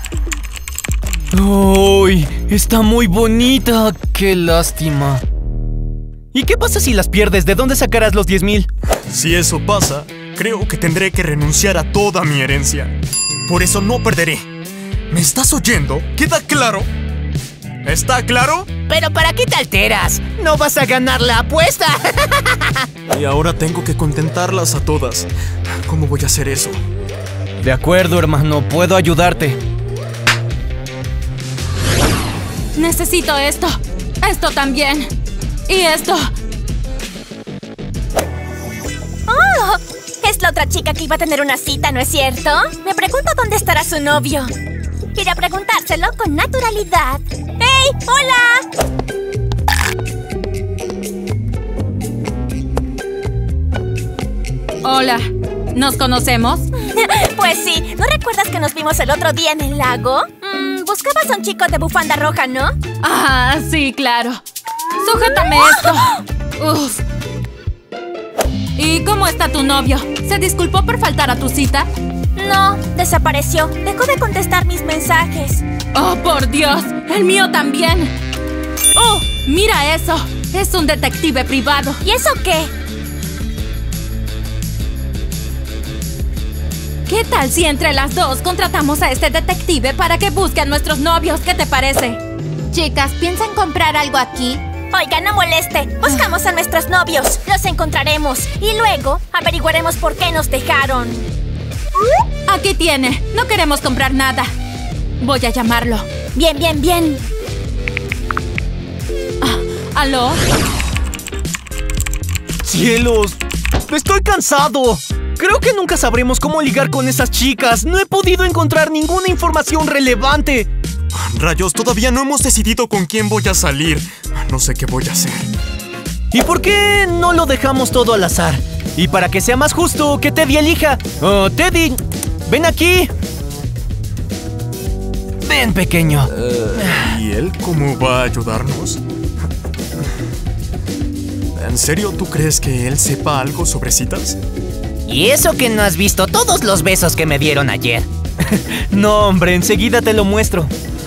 ¡Uy! Está muy bonita. ¡Qué lástima! ¿Y qué pasa si las pierdes? ¿De dónde sacarás los diez mil? Si eso pasa, creo que tendré que renunciar a toda mi herencia. Por eso no perderé. ¿Me estás oyendo? ¿Queda claro? ¿Está claro? ¿Pero para qué te alteras? ¡No vas a ganar la apuesta! Y ahora tengo que contentarlas a todas. ¿Cómo voy a hacer eso? De acuerdo, hermano. Puedo ayudarte. Necesito esto. Esto también. Y esto. ¡Oh! Es la otra chica que iba a tener una cita, ¿no es cierto? Me pregunto dónde estará su novio. Quiero preguntárselo con naturalidad. ¡Hey! ¡Hola! Hola. ¿Nos conocemos? Pues sí. ¿No recuerdas que nos vimos el otro día en el lago? Mm, buscabas a un chico de bufanda roja, ¿no? Ah, sí, claro. ¡Sujétame esto! Uf. ¿Y cómo está tu novio? ¿Se disculpó por faltar a tu cita? No, desapareció. Dejó de contestar mis mensajes. ¡Oh, por Dios! ¡El mío también! ¡Oh! ¡Mira eso! Es un detective privado. ¿Y eso qué? ¿Qué tal si entre las dos contratamos a este detective para que busque a nuestros novios? ¿Qué te parece? Chicas, ¿piensan comprar algo aquí? Oiga, no moleste. Buscamos a nuestros novios. Los encontraremos. Y luego averiguaremos por qué nos dejaron. Aquí tiene. No queremos comprar nada. Voy a llamarlo. Bien, bien, bien. Ah, ¿aló? ¡Cielos! ¡Estoy cansado! Creo que nunca sabremos cómo ligar con esas chicas. No he podido encontrar ninguna información relevante. Rayos, todavía no hemos decidido con quién voy a salir. No sé qué voy a hacer. ¿Y por qué no lo dejamos todo al azar? Y para que sea más justo, que Teddy elija. Oh, Teddy, ven aquí. Ven, pequeño. Uh, ¿Y él cómo va a ayudarnos? ¿En serio tú crees que él sepa algo sobre citas? ¿Y eso que no has visto todos los besos que me dieron ayer? No, hombre, enseguida te lo muestro.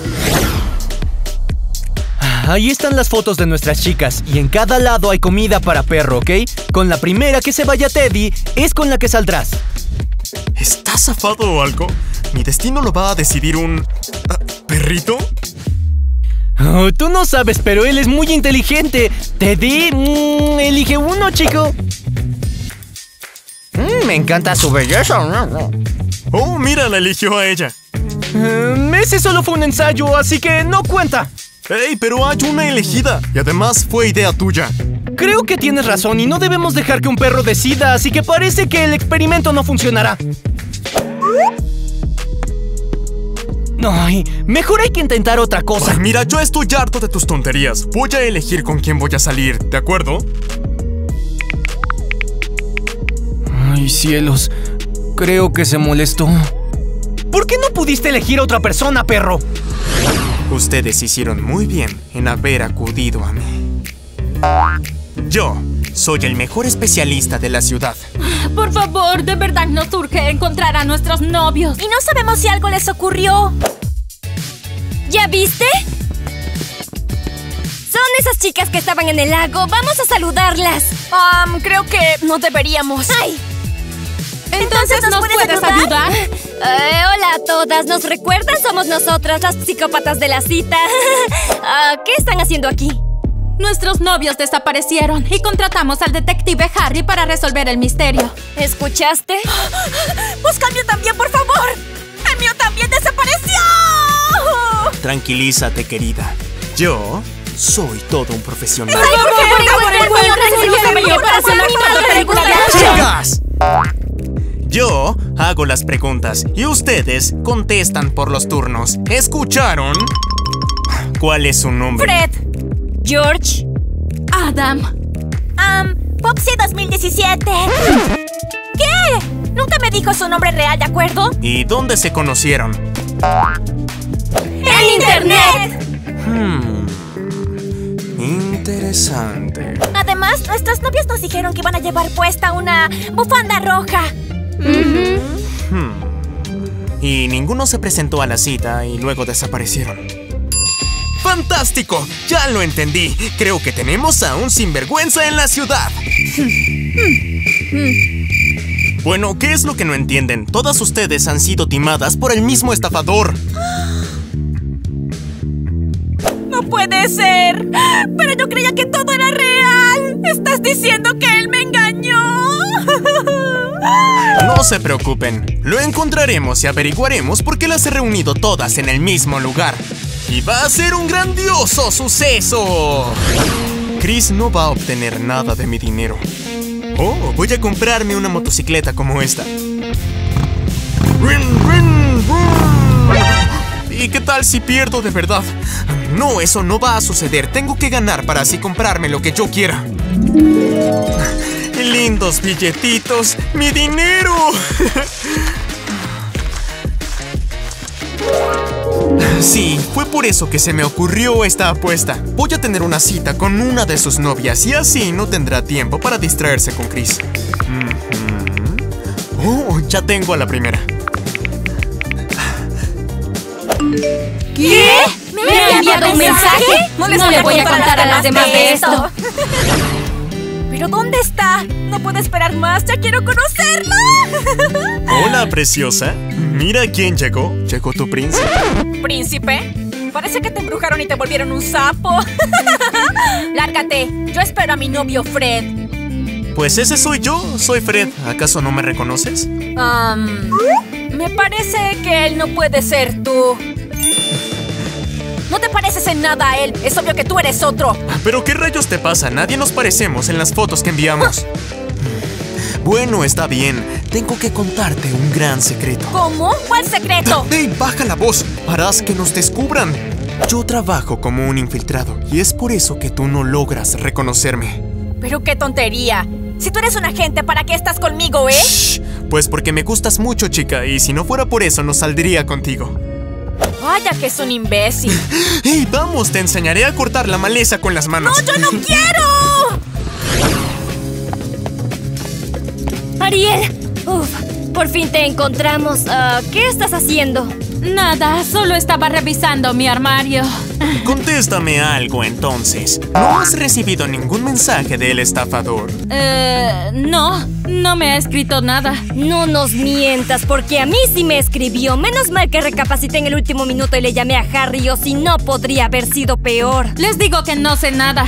Ahí están las fotos de nuestras chicas y en cada lado hay comida para perro, ¿ok? Con la primera que se vaya Teddy es con la que saldrás. ¿Estás zafado o algo? ¿Mi destino lo va a decidir un... Uh, perrito? Oh, tú no sabes, pero él es muy inteligente. Teddy, mmm, elige uno, chico. Mm, me encanta su belleza. Oh, mira, la eligió a ella. Um, ese solo fue un ensayo, así que no cuenta. ¡Ey, pero hay una elegida! Y además fue idea tuya. Creo que tienes razón y no debemos dejar que un perro decida, así que parece que el experimento no funcionará. Ay, mejor hay que intentar otra cosa. Ay, mira, yo estoy harto de tus tonterías. Voy a elegir con quién voy a salir, ¿de acuerdo? Ay, cielos. Creo que se molestó. ¿Por qué no pudiste elegir a otra persona, perro? Ustedes hicieron muy bien en haber acudido a mí. Yo soy el mejor especialista de la ciudad. Por favor, de verdad nos urge encontrar a nuestros novios. Y no sabemos si algo les ocurrió. ¿Ya viste? Son esas chicas que estaban en el lago. Vamos a saludarlas. Um, creo que no deberíamos. ¡Ay! Entonces, ¿nos, ¿nos puedes, puedes ayudar? ayudar? Eh, hola a todas. ¿Nos recuerdan? Somos nosotras, las psicópatas de la cita. uh, ¿Qué están haciendo aquí? Nuestros novios desaparecieron y contratamos al detective Harry para resolver el misterio. ¿Escuchaste? ¡Busca el mío también, por favor! ¡El mío también desapareció! Tranquilízate, querida. Yo soy todo un profesional. ¡Ay, por favor, por favor! ¡Chicas! Yo hago las preguntas y ustedes contestan por los turnos. ¿Escucharon? ¿Cuál es su nombre? Fred. George. Adam. Um, Popsy dos mil diecisiete. ¿Qué? Nunca me dijo su nombre real, ¿de acuerdo? ¿Y dónde se conocieron? ¡En internet! Hmm. Interesante. Además, nuestros novios nos dijeron que iban a llevar puesta una bufanda roja. Uh-huh. Hmm. Y ninguno se presentó a la cita y luego desaparecieron. ¡Fantástico! Ya lo entendí. Creo que tenemos a un sinvergüenza en la ciudad. Bueno, ¿qué es lo que no entienden? Todas ustedes han sido timadas por el mismo estafador. ¡No puede ser! ¡Pero yo creía que todo era real! ¿Estás diciendo que él me engañó? No se preocupen. Lo encontraremos y averiguaremos por qué las he reunido todas en el mismo lugar. ¡Y va a ser un grandioso suceso! Chris no va a obtener nada de mi dinero. Oh, voy a comprarme una motocicleta como esta. ¿Y qué tal si pierdo de verdad? No, eso no va a suceder. Tengo que ganar para así comprarme lo que yo quiera. Lindos billetitos. ¡Mi dinero! Sí, fue fue por eso que se me ocurrió esta apuesta. Voy a tener una cita con una de sus novias y así no tendrá tiempo para distraerse con Chris. Mm-hmm. Oh, ya tengo a la primera. ¿Qué? ¿Me, ¿Me ha enviado un mensaje? No, les no le voy a contar a las demás de esto. ¿Pero dónde está? No puedo esperar más, ya quiero conocerlo. Hola, preciosa. Mira quién llegó. Llegó tu príncipe. ¿Príncipe? Parece que te embrujaron y te volvieron un sapo. Lárgate, yo espero a mi novio Fred. Pues ese soy yo, soy Fred. ¿Acaso no me reconoces? Um, me parece que él no puede ser tú. No te pareces en nada a él, es obvio que tú eres otro. ¿Pero qué rayos te pasa? Nadie nos parecemos en las fotos que enviamos. Bueno, está bien. Tengo que contarte un gran secreto. ¿Cómo? ¿Cuál secreto? ¡Ey, baja la voz! Harás que nos descubran. Yo trabajo como un infiltrado y es por eso que tú no logras reconocerme. Pero qué tontería. Si tú eres un agente, ¿para qué estás conmigo, eh? Shh, pues porque me gustas mucho, chica, y si no fuera por eso no saldría contigo. Vaya que es un imbécil. ¡Ey, vamos! Te enseñaré a cortar la maleza con las manos. ¡No, yo no quiero! Ariel, uf, por fin te encontramos. Uh, ¿Qué estás haciendo? Nada, solo estaba revisando mi armario. Contéstame algo entonces. ¿No has recibido ningún mensaje del estafador? Eh, no, no me ha escrito nada. No nos mientas, porque a mí sí me escribió. Menos mal que recapacité en el último minuto y le llamé a Harry, o si no podría haber sido peor. Les digo que no sé nada.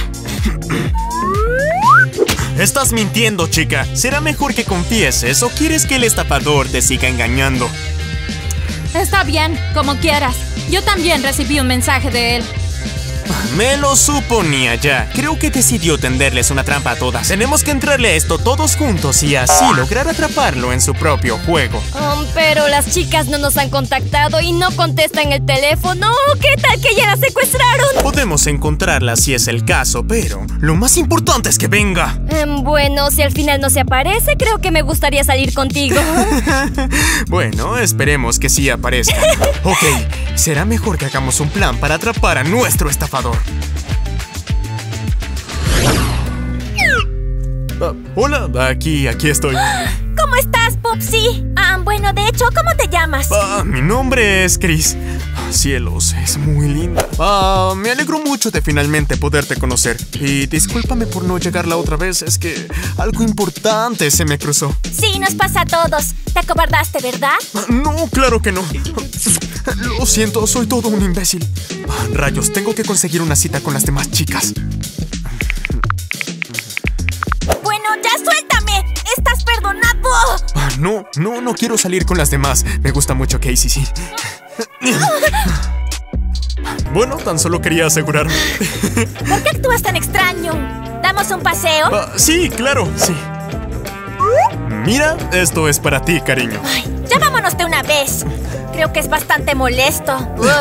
Estás mintiendo, chica. ¿Será mejor que confieses o quieres que el estafador te siga engañando? Está bien, como quieras. Yo también recibí un mensaje de él. Me lo suponía ya. Creo que decidió tenderles una trampa a todas. Tenemos que entrarle a esto todos juntos y así lograr atraparlo en su propio juego. Um, pero las chicas no nos han contactado y no contestan el teléfono. ¿Qué tal que ya la secuestraron? Podemos encontrarla si es el caso, pero lo más importante es que venga. Um, bueno, si al final no se aparece, creo que me gustaría salir contigo. Bueno, esperemos que sí aparezca. Ok, será mejor que hagamos un plan para atrapar a nuestro estafador. Uh, hola, aquí, aquí estoy. ¿Cómo estás, Pupsi? Ah, bueno, de hecho, ¿cómo te llamas? Uh, mi nombre es Chris. Cielos, es muy linda. Uh, me alegro mucho de finalmente poderte conocer. Y discúlpame por no llegar la otra vez, es que algo importante se me cruzó. Sí, nos pasa a todos. Te acobardaste, ¿verdad? Uh, no, claro que no. Lo siento, soy todo un imbécil. Uh, rayos, tengo que conseguir una cita con las demás chicas. Bueno, ya suéltame. ¡Estás perdonado! Uh, no, no, no quiero salir con las demás. Me gusta mucho Casey, sí. Bueno, tan solo quería asegurarme. ¿Por qué actúas tan extraño? ¿Damos un paseo? Uh, sí, claro, sí. Mira, esto es para ti, cariño. Ay, ya vámonos de una vez. Creo que es bastante molesto.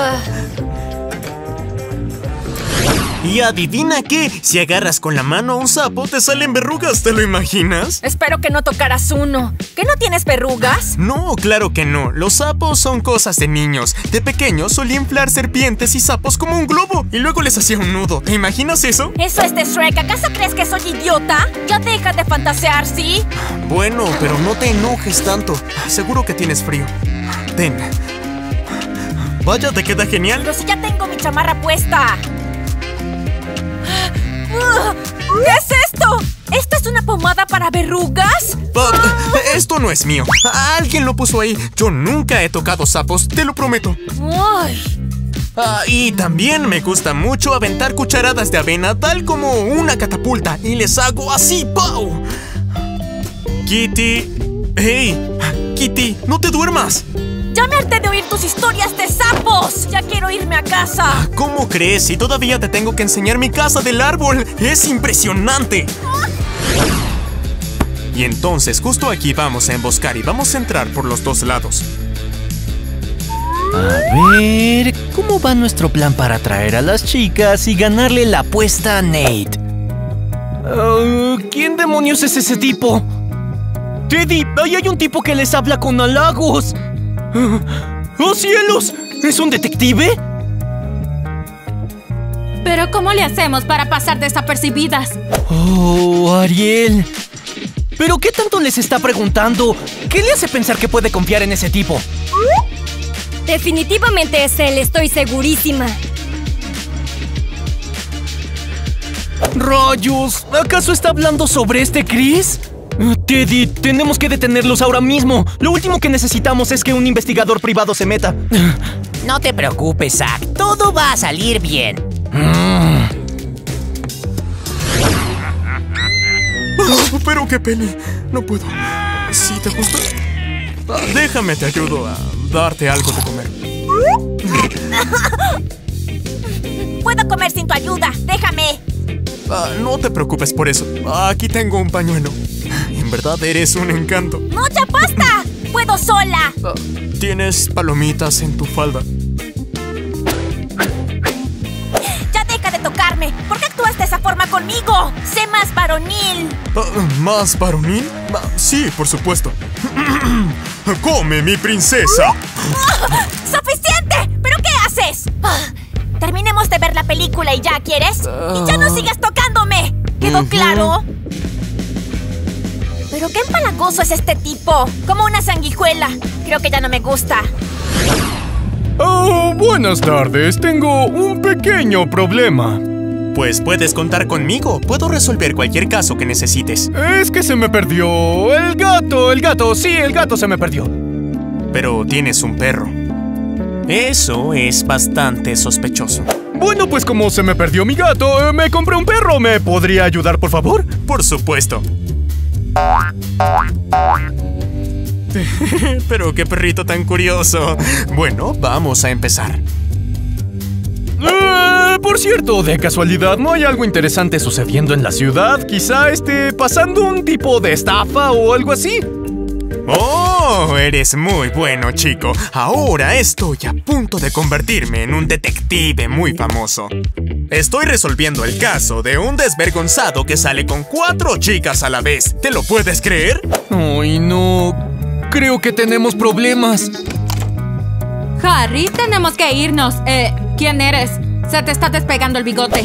Y adivina qué, si agarras con la mano a un sapo te salen verrugas, ¿te lo imaginas? Espero que no tocaras uno. ¿Que no tienes verrugas? No, claro que no. Los sapos son cosas de niños. De pequeño solía inflar serpientes y sapos como un globo y luego les hacía un nudo. ¿Te imaginas eso? Eso es de Shrek. ¿Acaso crees que soy idiota? Ya deja de fantasear, ¿sí? Bueno, pero no te enojes tanto. Seguro que tienes frío. Ten. Vaya, te queda genial. Pero si ya tengo mi chamarra puesta. ¿Qué es esto? ¿Esto es una pomada para verrugas? Uh, esto no es mío. Alguien lo puso ahí. Yo nunca he tocado sapos, te lo prometo. Ay. Uh, y también me gusta mucho aventar cucharadas de avena tal como una catapulta y les hago así, ¡pau! Kitty. ¡Hey! Kitty, no te duermas. ¡Ya me harté de oír tus historias de sapos! ¡Ya quiero irme a casa! ¿Cómo crees? Si todavía te tengo que enseñar mi casa del árbol. ¡Es impresionante! Y entonces justo aquí vamos a emboscar y vamos a entrar por los dos lados. A ver, ¿cómo va nuestro plan para atraer a las chicas y ganarle la apuesta a Nate? Uh, ¿Quién demonios es ese tipo? Teddy, ahí hay un tipo que les habla con halagos. ¡Oh, cielos! ¿Es un detective? Pero ¿cómo le hacemos para pasar desapercibidas? Oh, Ariel. ¿Pero qué tanto les está preguntando? ¿Qué le hace pensar que puede confiar en ese tipo? Definitivamente es él, estoy segurísima. ¡Rayos! ¿Acaso está hablando sobre este Chris? Uh, Teddy, tenemos que detenerlos ahora mismo. Lo último que necesitamos es que un investigador privado se meta. No te preocupes, Zack. Todo va a salir bien. Mm. Oh, pero qué pena. No puedo. ¿Sí te gusta? Ah, déjame, te ayudo a darte algo de comer. Puedo comer sin tu ayuda. Déjame. Ah, no te preocupes por eso. Aquí tengo un pañuelo. En verdad eres un encanto. ¡Mucha pasta! ¡Puedo sola! Ah, ¿tienes palomitas en tu falda? ¡Ya deja de tocarme! ¿Por qué actúas de esa forma conmigo? ¡Sé más varonil! Ah, ¿más varonil? Ah, sí, por supuesto. ¡Come, mi princesa! ¡Oh! ¡Suficiente! ¿Pero qué haces? Terminemos de ver la película y ya, ¿quieres? ¡Y ya no sigas tocándome! ¿Quedó uh-huh. claro? ¿Pero qué empalagoso es este tipo? Como una sanguijuela. Creo que ya no me gusta. Oh, buenas tardes. Tengo un pequeño problema. Pues puedes contar conmigo. Puedo resolver cualquier caso que necesites. Es que se me perdió el gato, el gato. Sí, el gato se me perdió. Pero tienes un perro. Eso es bastante sospechoso. Bueno, pues como se me perdió mi gato, me compré un perro. ¿Me podría ayudar, por favor? Por supuesto. Pero qué perrito tan curioso. Bueno, vamos a empezar. Eh, por cierto, de casualidad, ¿no hay algo interesante sucediendo en la ciudad? Quizá esté pasando un tipo de estafa o algo así. ¡Oh! Eres muy bueno, chico. Ahora estoy a punto de convertirme en un detective muy famoso. Estoy resolviendo el caso de un desvergonzado que sale con cuatro chicas a la vez. ¿Te lo puedes creer? ¡Ay, no! Creo que tenemos problemas. Harry, tenemos que irnos. Eh, ¿quién eres? Se te está despegando el bigote.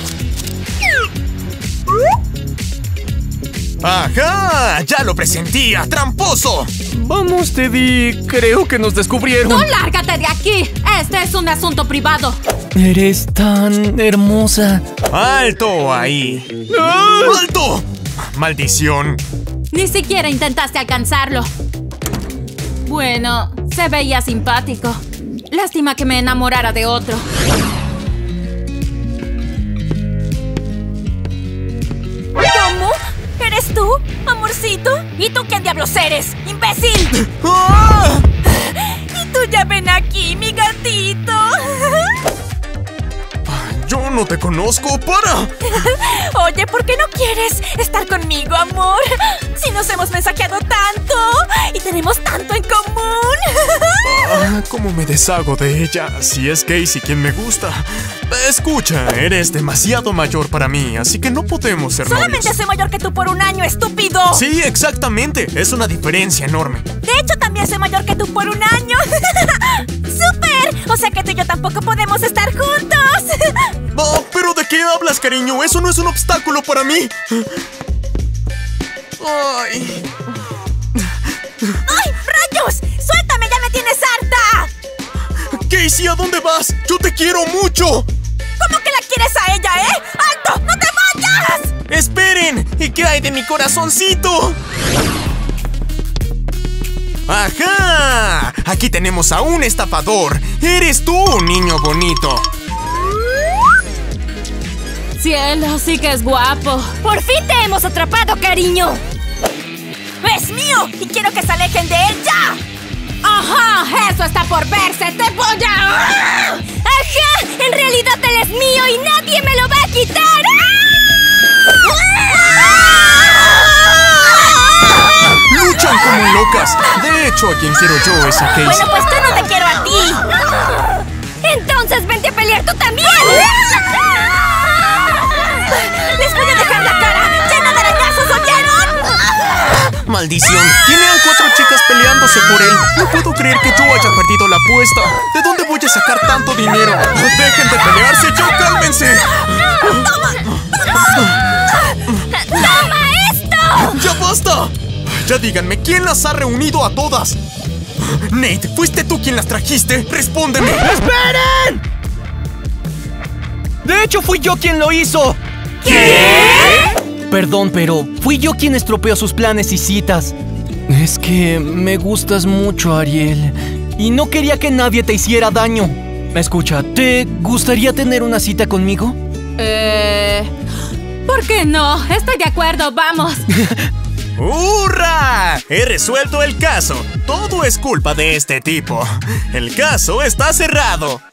¡Ajá! ¡Ya lo presentía! ¡Tramposo! Vamos, Teddy. Creo que nos descubrieron. ¡Tú lárgate de aquí! Este es un asunto privado. Eres tan hermosa. ¡Alto ahí! ¡Ah! ¡Alto! ¡Maldición! Ni siquiera intentaste alcanzarlo. Bueno, se veía simpático. Lástima que me enamorara de otro. ¿Cómo? ¿Eres tú, amorcito? ¿Y tú quién diablos eres, imbécil? ¡Ah! Y tú ya ven aquí, mi gatito. Yo no te conozco, para. Oye, ¿por qué no quieres estar conmigo, amor? Si nos hemos mensajeado tanto y tenemos tanto en común. Ah, ¿cómo me deshago de ella? Si es Casey quien me gusta. Escucha, eres demasiado mayor para mí, así que no podemos ser novios. Solamente soy mayor que tú por un año, estúpido. Sí, exactamente. Es una diferencia enorme. De hecho, también soy mayor que tú por un año. ¡Súper! O sea que tú y yo tampoco podemos estar juntos. Oh, ¿pero de qué hablas, cariño? Eso no es un obstáculo para mí. Ay. ¡Ay, rayos! ¡Suéltame, ya me tienes harta! Casey, ¿a dónde vas? ¡Yo te quiero mucho! ¿Cómo que la quieres a ella, eh? ¡Alto! ¡No te vayas! ¡Esperen! ¿Y qué hay de mi corazoncito? ¡Ajá! Aquí tenemos a un estafador. ¡Eres tú, niño bonito! Cielo, sí que es guapo. ¡Por fin te hemos atrapado, cariño! ¡Es mío! ¡Y quiero que se alejen de él ya! ¡Ajá! ¡Eso está por verse! ¡Te voy a... ¡Ajá! ¡En realidad él es mío y nadie me lo va a quitar! ¡Luchan como locas! De hecho, a quien quiero yo es a Casey. Bueno, pues yo no te quiero a ti. ¡Entonces vente a pelear tú también! ¡Les voy a dejar la cara llena de arañazos, ¿oyeron? ¡Maldición! Tiene a cuatro chicas peleándose por él. No puedo creer que yo haya perdido la apuesta. ¿De dónde voy a sacar tanto dinero? ¡Dejen de pelearse! ¡Yo cálmense! ¡Toma esto! ¡Ya basta! Ya díganme, ¿quién las ha reunido a todas? Nate, ¿fuiste tú quien las trajiste? ¡Respóndeme! ¡Esperen! De hecho, fui yo quien lo hizo. ¿Qué? Perdón, pero fui yo quien estropeó sus planes y citas. Es que me gustas mucho, Ariel. Y no quería que nadie te hiciera daño. Escucha, ¿te gustaría tener una cita conmigo? Eh... ¿Por qué no? Estoy de acuerdo, vamos. ¡Hurra! He resuelto el caso. Todo es culpa de este tipo. El caso está cerrado.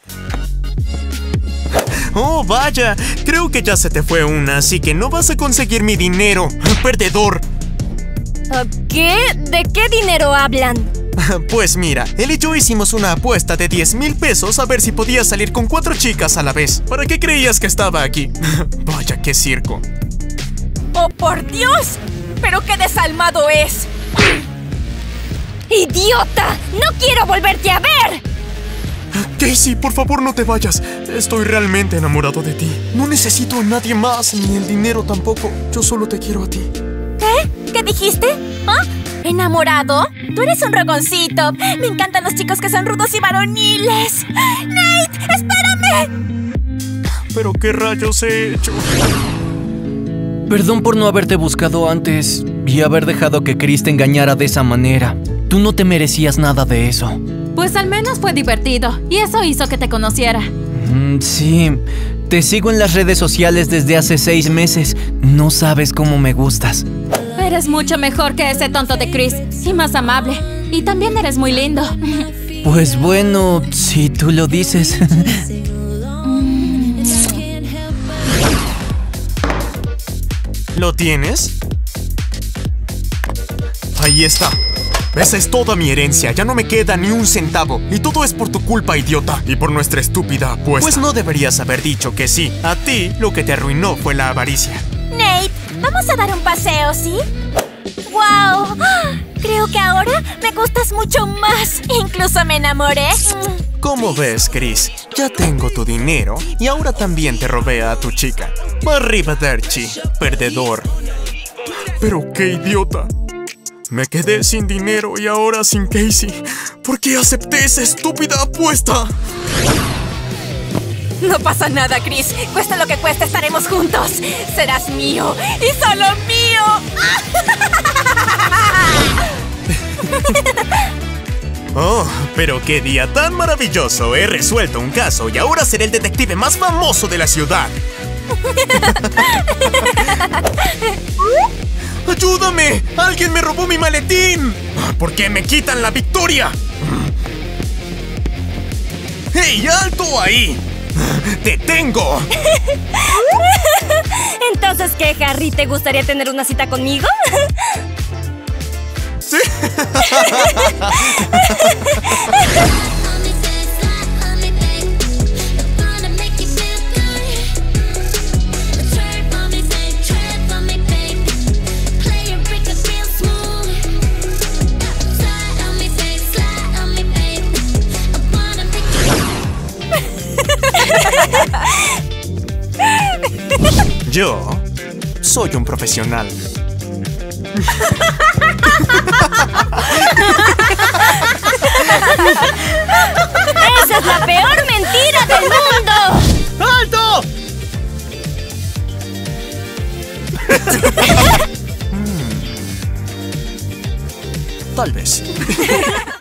Oh, vaya. Creo que ya se te fue una, así que no vas a conseguir mi dinero. ¡Perdedor! ¿Qué? ¿De qué dinero hablan? Pues mira, él y yo hicimos una apuesta de diez mil pesos a ver si podía salir con cuatro chicas a la vez. ¿Para qué creías que estaba aquí? Vaya, qué circo. ¡Oh, por Dios! ¡Pero qué desalmado es! ¡Idiota! ¡No quiero volverte a ver! Casey, por favor no te vayas. Estoy realmente enamorado de ti. No necesito a nadie más, ni el dinero tampoco. Yo solo te quiero a ti. ¿Qué? ¿Qué dijiste? ¿Ah? ¿Enamorado? Tú eres un rogoncito. Me encantan los chicos que son rudos y varoniles. ¡Nate! ¡Espérame! ¿Pero qué rayos he hecho? Perdón por no haberte buscado antes y haber dejado que Chris te engañara de esa manera. Tú no te merecías nada de eso. Pues al menos fue divertido y eso hizo que te conociera. Mm, sí, te sigo en las redes sociales desde hace seis meses. No sabes cómo me gustas. Eres mucho mejor que ese tonto de Chris y más amable. Y también eres muy lindo. Pues bueno, si tú lo dices. ¿Lo tienes? Ahí está. Esa es toda mi herencia, ya no me queda ni un centavo. Y todo es por tu culpa, idiota. Y por nuestra estúpida apuesta. Pues no deberías haber dicho que sí. A ti lo que te arruinó fue la avaricia. Nate, vamos a dar un paseo, ¿sí? ¡Wow! Creo que ahora me gustas mucho más. Incluso me enamoré. ¿Cómo ves, Chris? Ya tengo tu dinero y ahora también te robé a tu chica. Arrivederci, perdedor. Pero qué idiota. Me quedé sin dinero y ahora sin Casey. ¿Por qué acepté esa estúpida apuesta? No pasa nada, Chris. Cuesta lo que cueste, estaremos juntos. Serás mío y solo mío. Oh, pero qué día tan maravilloso. He resuelto un caso y ahora seré el detective más famoso de la ciudad. ¡Ayúdame! ¡Alguien me robó mi maletín! ¿Por qué me quitan la victoria? ¡Hey, alto ahí! ¡Te tengo! ¿Entonces qué, Harry? ¿Te gustaría tener una cita conmigo? Sí. Yo soy un profesional. ¡Esa es la peor mentira del mundo! ¡Alto! hmm. Tal vez.